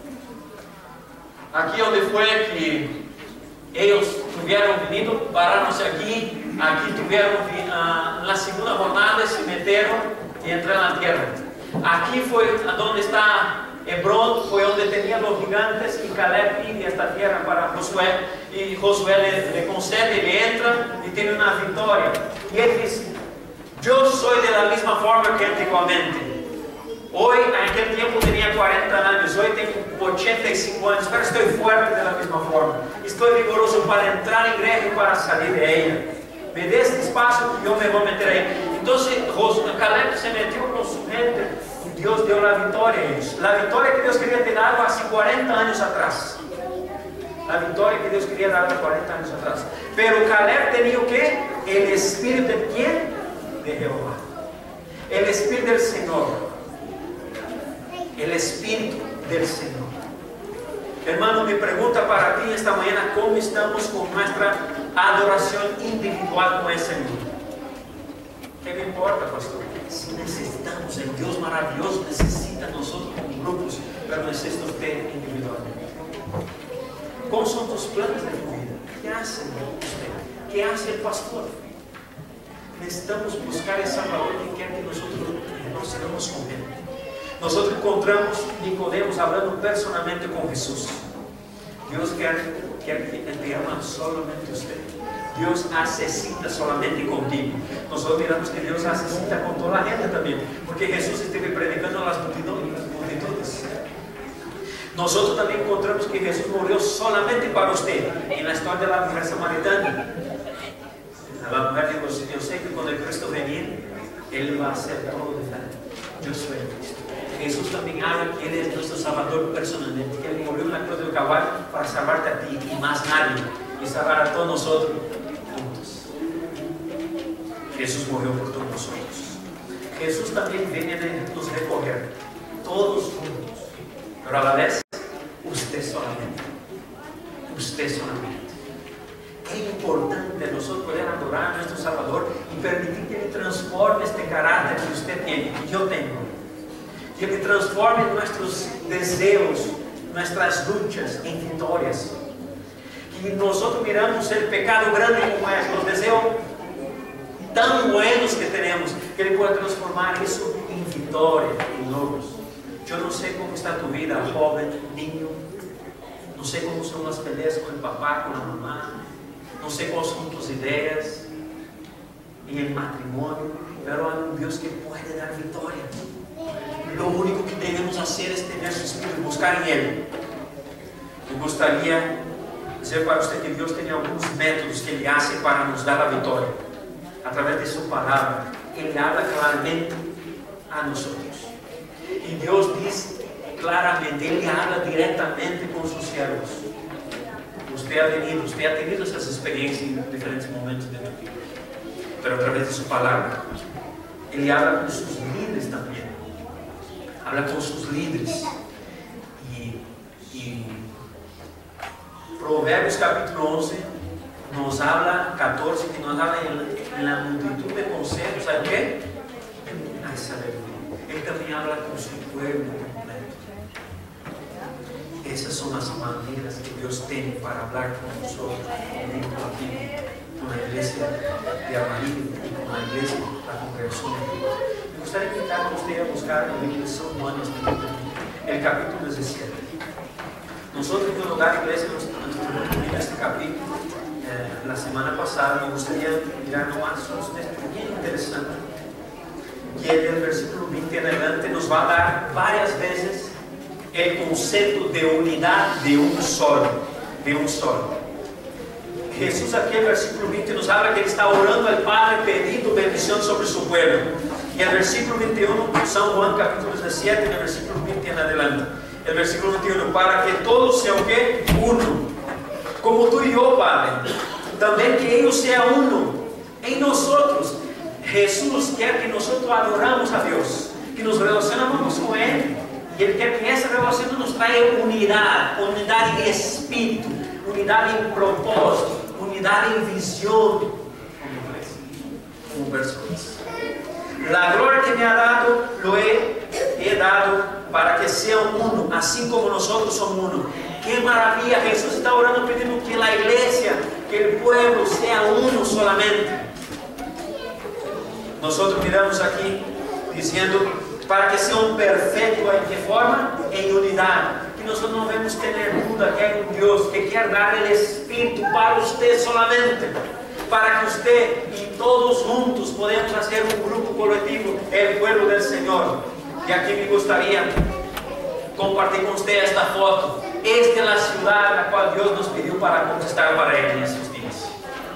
Aquí donde fue que ellos tuvieron venido, parándose aquí tuvieron la segunda jornada, se metieron y entraron en la tierra. Aquí fue donde está Hebrón, fue donde tenían los gigantes, y Caleb pide esta tierra para Josué, y Josué le concede, le entra y tiene una victoria. Y él dice: yo soy de la misma forma que antiguamente. Hoy, en aquel tiempo tenía 40 años, hoy tengo 85 años, pero estoy fuerte de la misma forma. Estoy vigoroso para entrar en iglesia y para salir de ella. Me dé este espacio y yo me voy a meter ahí. Entonces, Caleb se metió con su gente y Dios dio la victoria a ellos. La victoria que Dios quería te dar hace 40 años atrás. La victoria que Dios quería dar hace 40 años atrás. Pero Caleb tenía ¿qué? El espíritu de ¿quién? De Jehová. El espíritu del Señor. El espíritu del Señor. Hermano, mi pregunta para ti esta mañana: ¿cómo estamos con nuestra adoración individual con el Señor? ¿Qué me importa, pastor? Si necesitamos, el Dios maravilloso necesita nosotros como grupos, pero necesita usted individualmente. ¿Cómo son tus planes de tu vida? ¿Qué hace usted? ¿Qué hace el pastor? Necesitamos buscar el Salvador que quiere que nosotros nos sigamos con Él. Nosotros encontramos Nicodemos hablando personalmente con Jesús. Dios quiere que te ama solamente usted. Dios hace cita solamente contigo. Nosotros miramos que Dios hace cita con toda la gente también, porque Jesús estuvo predicando a las multitudes. Nosotros también encontramos que Jesús murió solamente para usted. En la historia de la mujer samaritana, la mujer dijo: yo sé que cuando el Cristo venga, Él va a hacer todo diferente. Yo soy el Cristo. Jesús también habla que Él es nuestro Salvador personalmente, que Él murió en la cruz del Calvario para salvarte a ti y más nadie, y salvar a todos nosotros juntos. Jesús murió por todos nosotros. Jesús también viene a nos recoger, todos juntos, pero a la vez, usted solamente. Usted solamente. Es importante nosotros poder adorar a nuestro Salvador y permitir que Él transforme este carácter que usted tiene, que yo tengo. Que Él transforme nuestros deseos, nuestras luchas en victorias. Y nosotros miramos el pecado grande como es, los deseos tan buenos que tenemos, que Ele pueda transformar isso em vitória, em logros. Eu não sei como está tu vida, jovem, niño. Não sei como são as peleas com o papá, com a mamá. Não sei quais são tuas ideias em el matrimônio. Mas há Deus que pode dar vitória. Lo único que devemos fazer é ter su espírito, buscar em Ele. Eu gostaria de dizer para você que Deus tem alguns métodos que Ele hace para nos dar a vitória. Através de sua palavra, Ele habla claramente a nós. E Deus diz claramente, Ele habla diretamente com seus servos. Você ha tenido essas experiências em diferentes momentos de sua vida. Mas através de sua palavra, Ele habla com seus líderes também. Habla com seus líderes. E Provérbios capítulo 11 nos habla, 14, que nos habla en la multitud de consejos. ¿Sabe qué? Ay, sabiduría. Él también habla con su pueblo completo. Esas son las maneras que Dios tiene para hablar con nosotros, conmigo, aquí, con la iglesia de Amarillo y con la iglesia, la congregación de Dios. Me gustaría invitar a usted a buscar el libro de San Juan, el capítulo 17. Nosotros en el lugar de iglesia nos en este capítulo. La semana pasada me gustaría mirar nomás un texto bien interesante, que del versículo 20 en adelante nos va a dar varias veces el concepto de unidad de un solo. Jesús aquí en el versículo 20 nos habla que Él está orando al Padre pidiendo bendición sobre su pueblo. Y en el versículo 21, San Juan capítulo 17, en el versículo 20 en adelante. El versículo 21, para que todos sean ¿qué? Uno. Como tú y yo, Padre, también que ellos sean uno en nosotros. Jesús quiere que nosotros adoramos a Dios, que nos relacionamos con Él, y Él quiere que esa relación nos traiga unidad en espíritu, unidad en propósito, unidad en visión, como personas. La gloria que me ha dado, lo he dado para que sean uno, así como nosotros somos uno. ¡Qué maravilla! Jesús está orando pidiendo que la iglesia, que el pueblo sea uno solamente. Nosotros miramos aquí diciendo para que sean perfectos. ¿En qué forma? En unidad. Que nosotros no debemos tener duda que hay un Dios que quiere dar el Espíritu para usted solamente. Para que usted y todos juntos podamos hacer un grupo colectivo, el pueblo del Señor. Y aquí me gustaría compartir con usted esta foto. Esta es la ciudad la cual Dios nos pidió para conquistar para Él en estos días.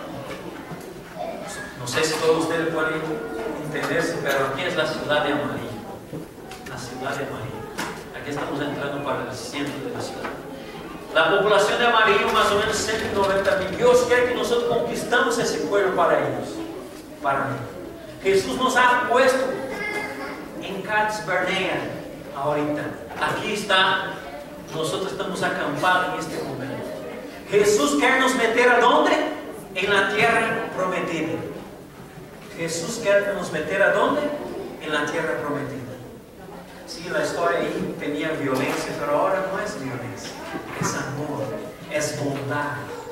No sé si todos ustedes pueden entenderse, pero aquí es la ciudad de Amarillo. La ciudad de Amarillo. Aquí estamos entrando para el centro de la ciudad. La población de Amarillo, más o menos 190,000. Dios quiere que nosotros conquistamos ese pueblo para ellos. Para Él. Jesús nos ha puesto en Cats Bernea ahorita. Aquí está. Nosotros estamos acampados en este momento. Jesús quiere nos meter ¿a dónde? En la tierra prometida. Jesús quiere nos meter ¿a dónde? En la tierra prometida. Sí, la historia ahí tenía violencia, pero ahora no es violencia. Es amor, es bondad,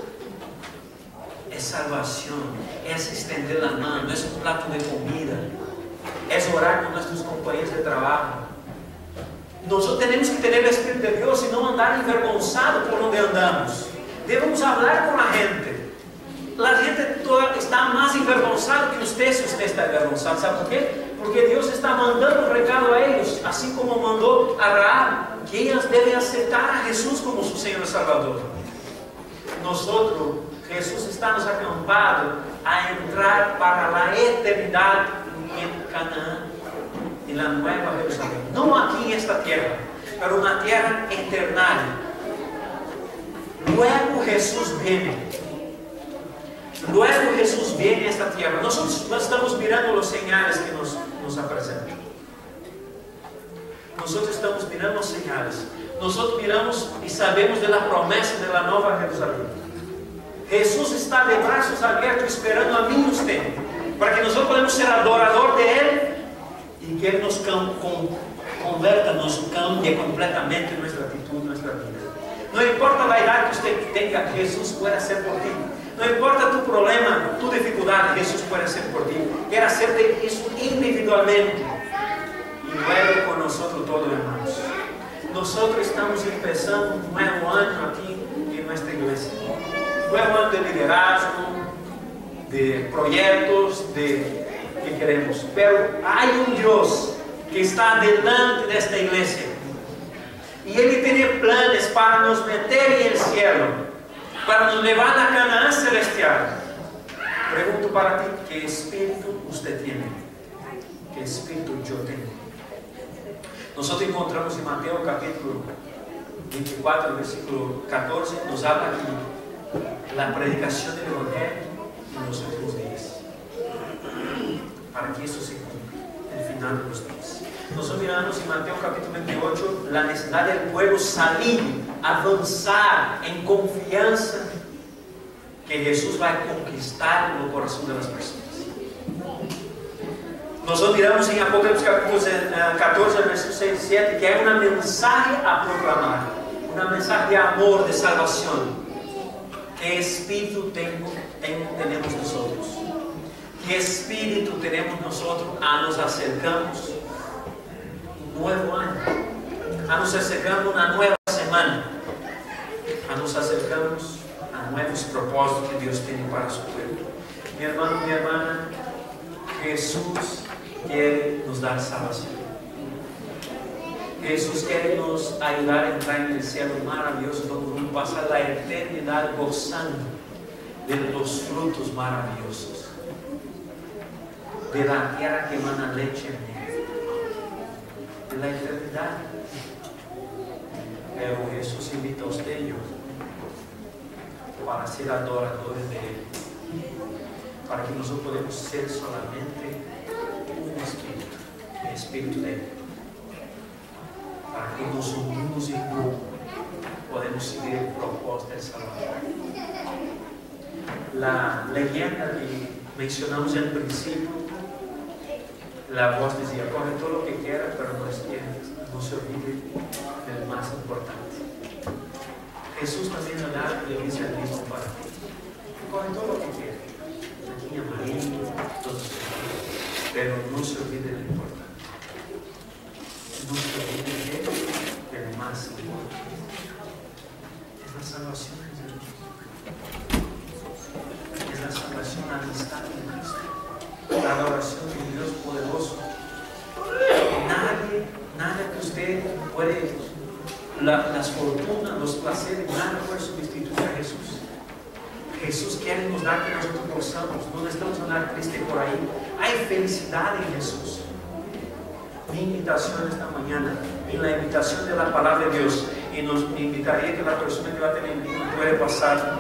es salvación, es extender la mano, es un plato de comida, es orar con nuestros compañeros de trabajo. Nosotros tenemos que tener el Espíritu de Dios y no andar envergonzados por donde andamos. Debemos hablar con la gente. La gente toda está más envergonzada que usted si usted está envergonzado. ¿Sabe por qué? Porque Dios está mandando un recado a ellos, así como mandó a Rahab, que ellas deben aceptar a Jesús como su Señor y Salvador. Nosotros, Jesús está nos acampado a entrar para la eternidad en Canaán, en la nueva Jerusalén. No aquí en esta tierra, pero una tierra eterna. Luego Jesús viene. Luego Jesús viene a esta tierra. Nosotros estamos mirando los señales que nos apresentan. Nosotros estamos mirando los señales. Nosotros miramos y sabemos de la promesa de la nueva Jerusalén. Jesús está de brazos abiertos esperando a mí y usted, para que nosotros podamos ser adorador de Él y que Él nos converta, nos cambie completamente nuestra actitud, nuestra vida. No importa la edad que usted tenga, Jesús puede hacer por ti. No importa tu problema, tu dificultad, Jesús puede hacer por ti. Quiere hacerte eso individualmente. Y luego con nosotros todos, hermanos. Nosotros estamos empezando un nuevo año aquí en nuestra iglesia. Un nuevo año de liderazgo, de proyectos, que queremos. Pero hay un Dios que está delante de esta iglesia. Y Él tiene planes para nos meter en el cielo, para nos llevar a Canaán celestial. Pregunto para ti, ¿qué espíritu usted tiene? ¿Qué espíritu yo tengo? Nosotros encontramos en Mateo capítulo 24, versículo 14, nos habla aquí la predicación del Evangelio en los últimos días, para que eso se cumpla el final de los días. Nosotros miramos en Mateo capítulo 28 la necesidad del pueblo salir, avanzar en confianza que Jesús va a conquistar el corazón de las personas. Nosotros miramos en Apocalipsis capítulo 14, versículo 6 y 7, que hay una mensaje a proclamar, una mensaje de amor, de salvación. ¿Qué espíritu tenemos nosotros? ¿Qué espíritu tenemos nosotros? Nos acercamos un nuevo año, nos acercamos una nueva semana, nos acercamos a nuevos propósitos que Dios tiene para su pueblo. Mi hermano, mi hermana, Jesús quiere nos dar salvación. Jesús quiere nos ayudar a entrar en el cielo maravilloso, donde vamos a pasar la eternidad gozando de los frutos maravillosos, de la tierra que emana leche y miel, de la eternidad. Pero Jesús invita a usted y yo para ser adoradores de Él, para que nosotros podamos ser solamente un espíritu, el espíritu de Él, para que nos unimos en grupo, podemos seguir el propósito del Salvador. La leyenda que mencionamos al principio, la voz decía: coge todo lo que quieras, pero no se olvide del más importante. Jesús también le dice al mismo para ti: coge todo lo que quieras, aquí amarillo, todo eso, pero no se olvide del importante. No se olvide del más importante. Es la salvación de Dios. Es la salvación, la amistad de Cristo, la adoración de un Dios poderoso. Nada que usted puede, las fortunas, los placeres, nada puede sustituir a Jesús. Jesús quiere nos dar que nosotros gozamos, no necesitamos andar triste por ahí. Hay felicidad en Jesús. Mi invitación esta mañana, en la invitación de la palabra de Dios, y nos invitaría que la persona que va a tener puede pasar.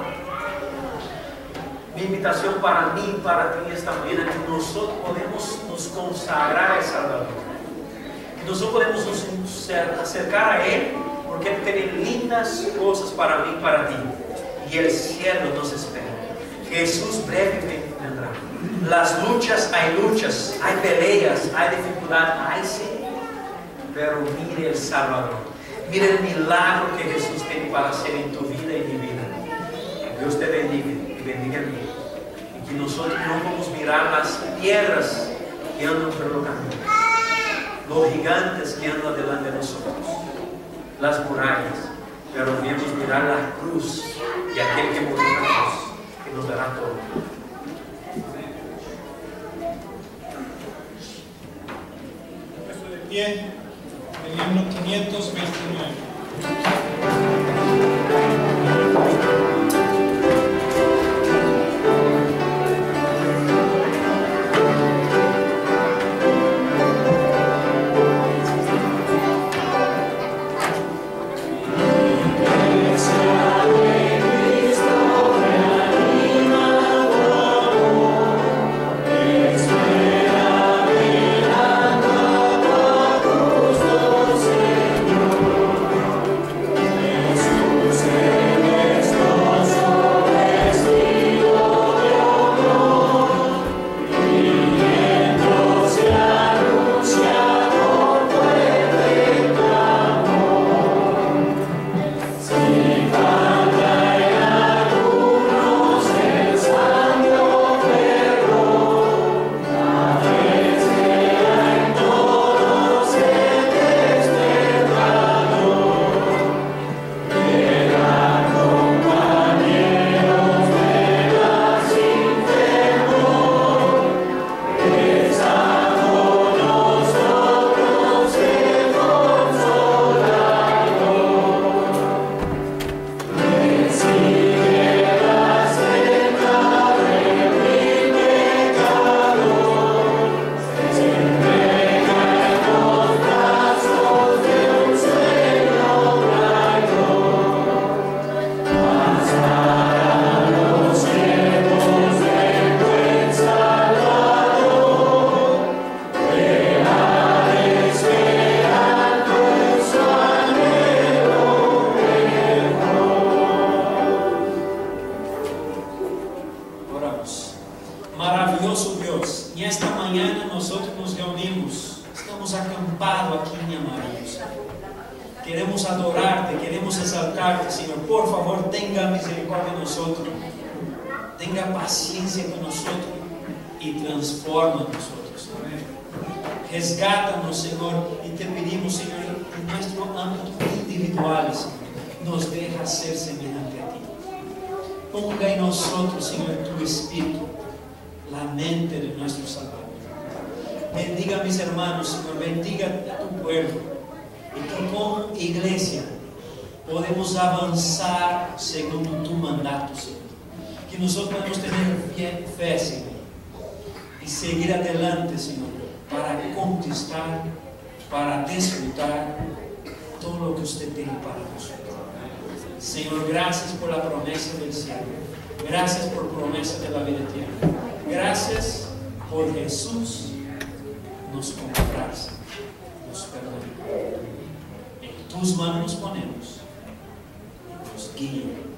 Mi invitación para mí, para ti esta mañana, que nosotros podemos nos consagrar al Salvador, que nosotros podemos nos acercar a Él, porque Él tiene lindas cosas para mí y para ti, y el cielo nos espera. Jesús brevemente vendrá. Las luchas, hay peleas, hay dificultad, hay sí, pero mire el Salvador, mire el milagro que Jesús tiene para hacer en tu vida y mi vida. Dios te bendiga y bendiga a mí, y que nosotros no vamos a mirar las piedras que andan por el camino, los gigantes que andan delante de nosotros, las murallas, pero debemos mirar la cruz y aquel que murió en la cruz, que nos dará todo. El himno 529. Señor. acampado aquí en Amarillo, Señor. Queremos adorarte, queremos exaltarte, Señor. Por favor, tenga misericordia de nosotros. Tenga paciencia con nosotros y transforma a nosotros, Señor. Resgátanos, Señor, y te pedimos, Señor, en nuestro ámbito individual, Señor, nos deja ser semejante a ti. Ponga en nosotros, Señor, tu Espíritu, la mente de nuestro Salvador. Bendiga a mis hermanos, Señor, bendiga a tu pueblo. Y que como iglesia podemos avanzar según tu mandato, Señor. Que nosotros podemos tener fe, Señor, y seguir adelante, Señor, para conquistar, para disfrutar todo lo que usted tiene para nosotros. Señor, gracias por la promesa del cielo. Gracias por promesa de la vida eterna. Gracias por Jesús nos compraste, nos perdonó. En tus manos nos ponemos y nos guía.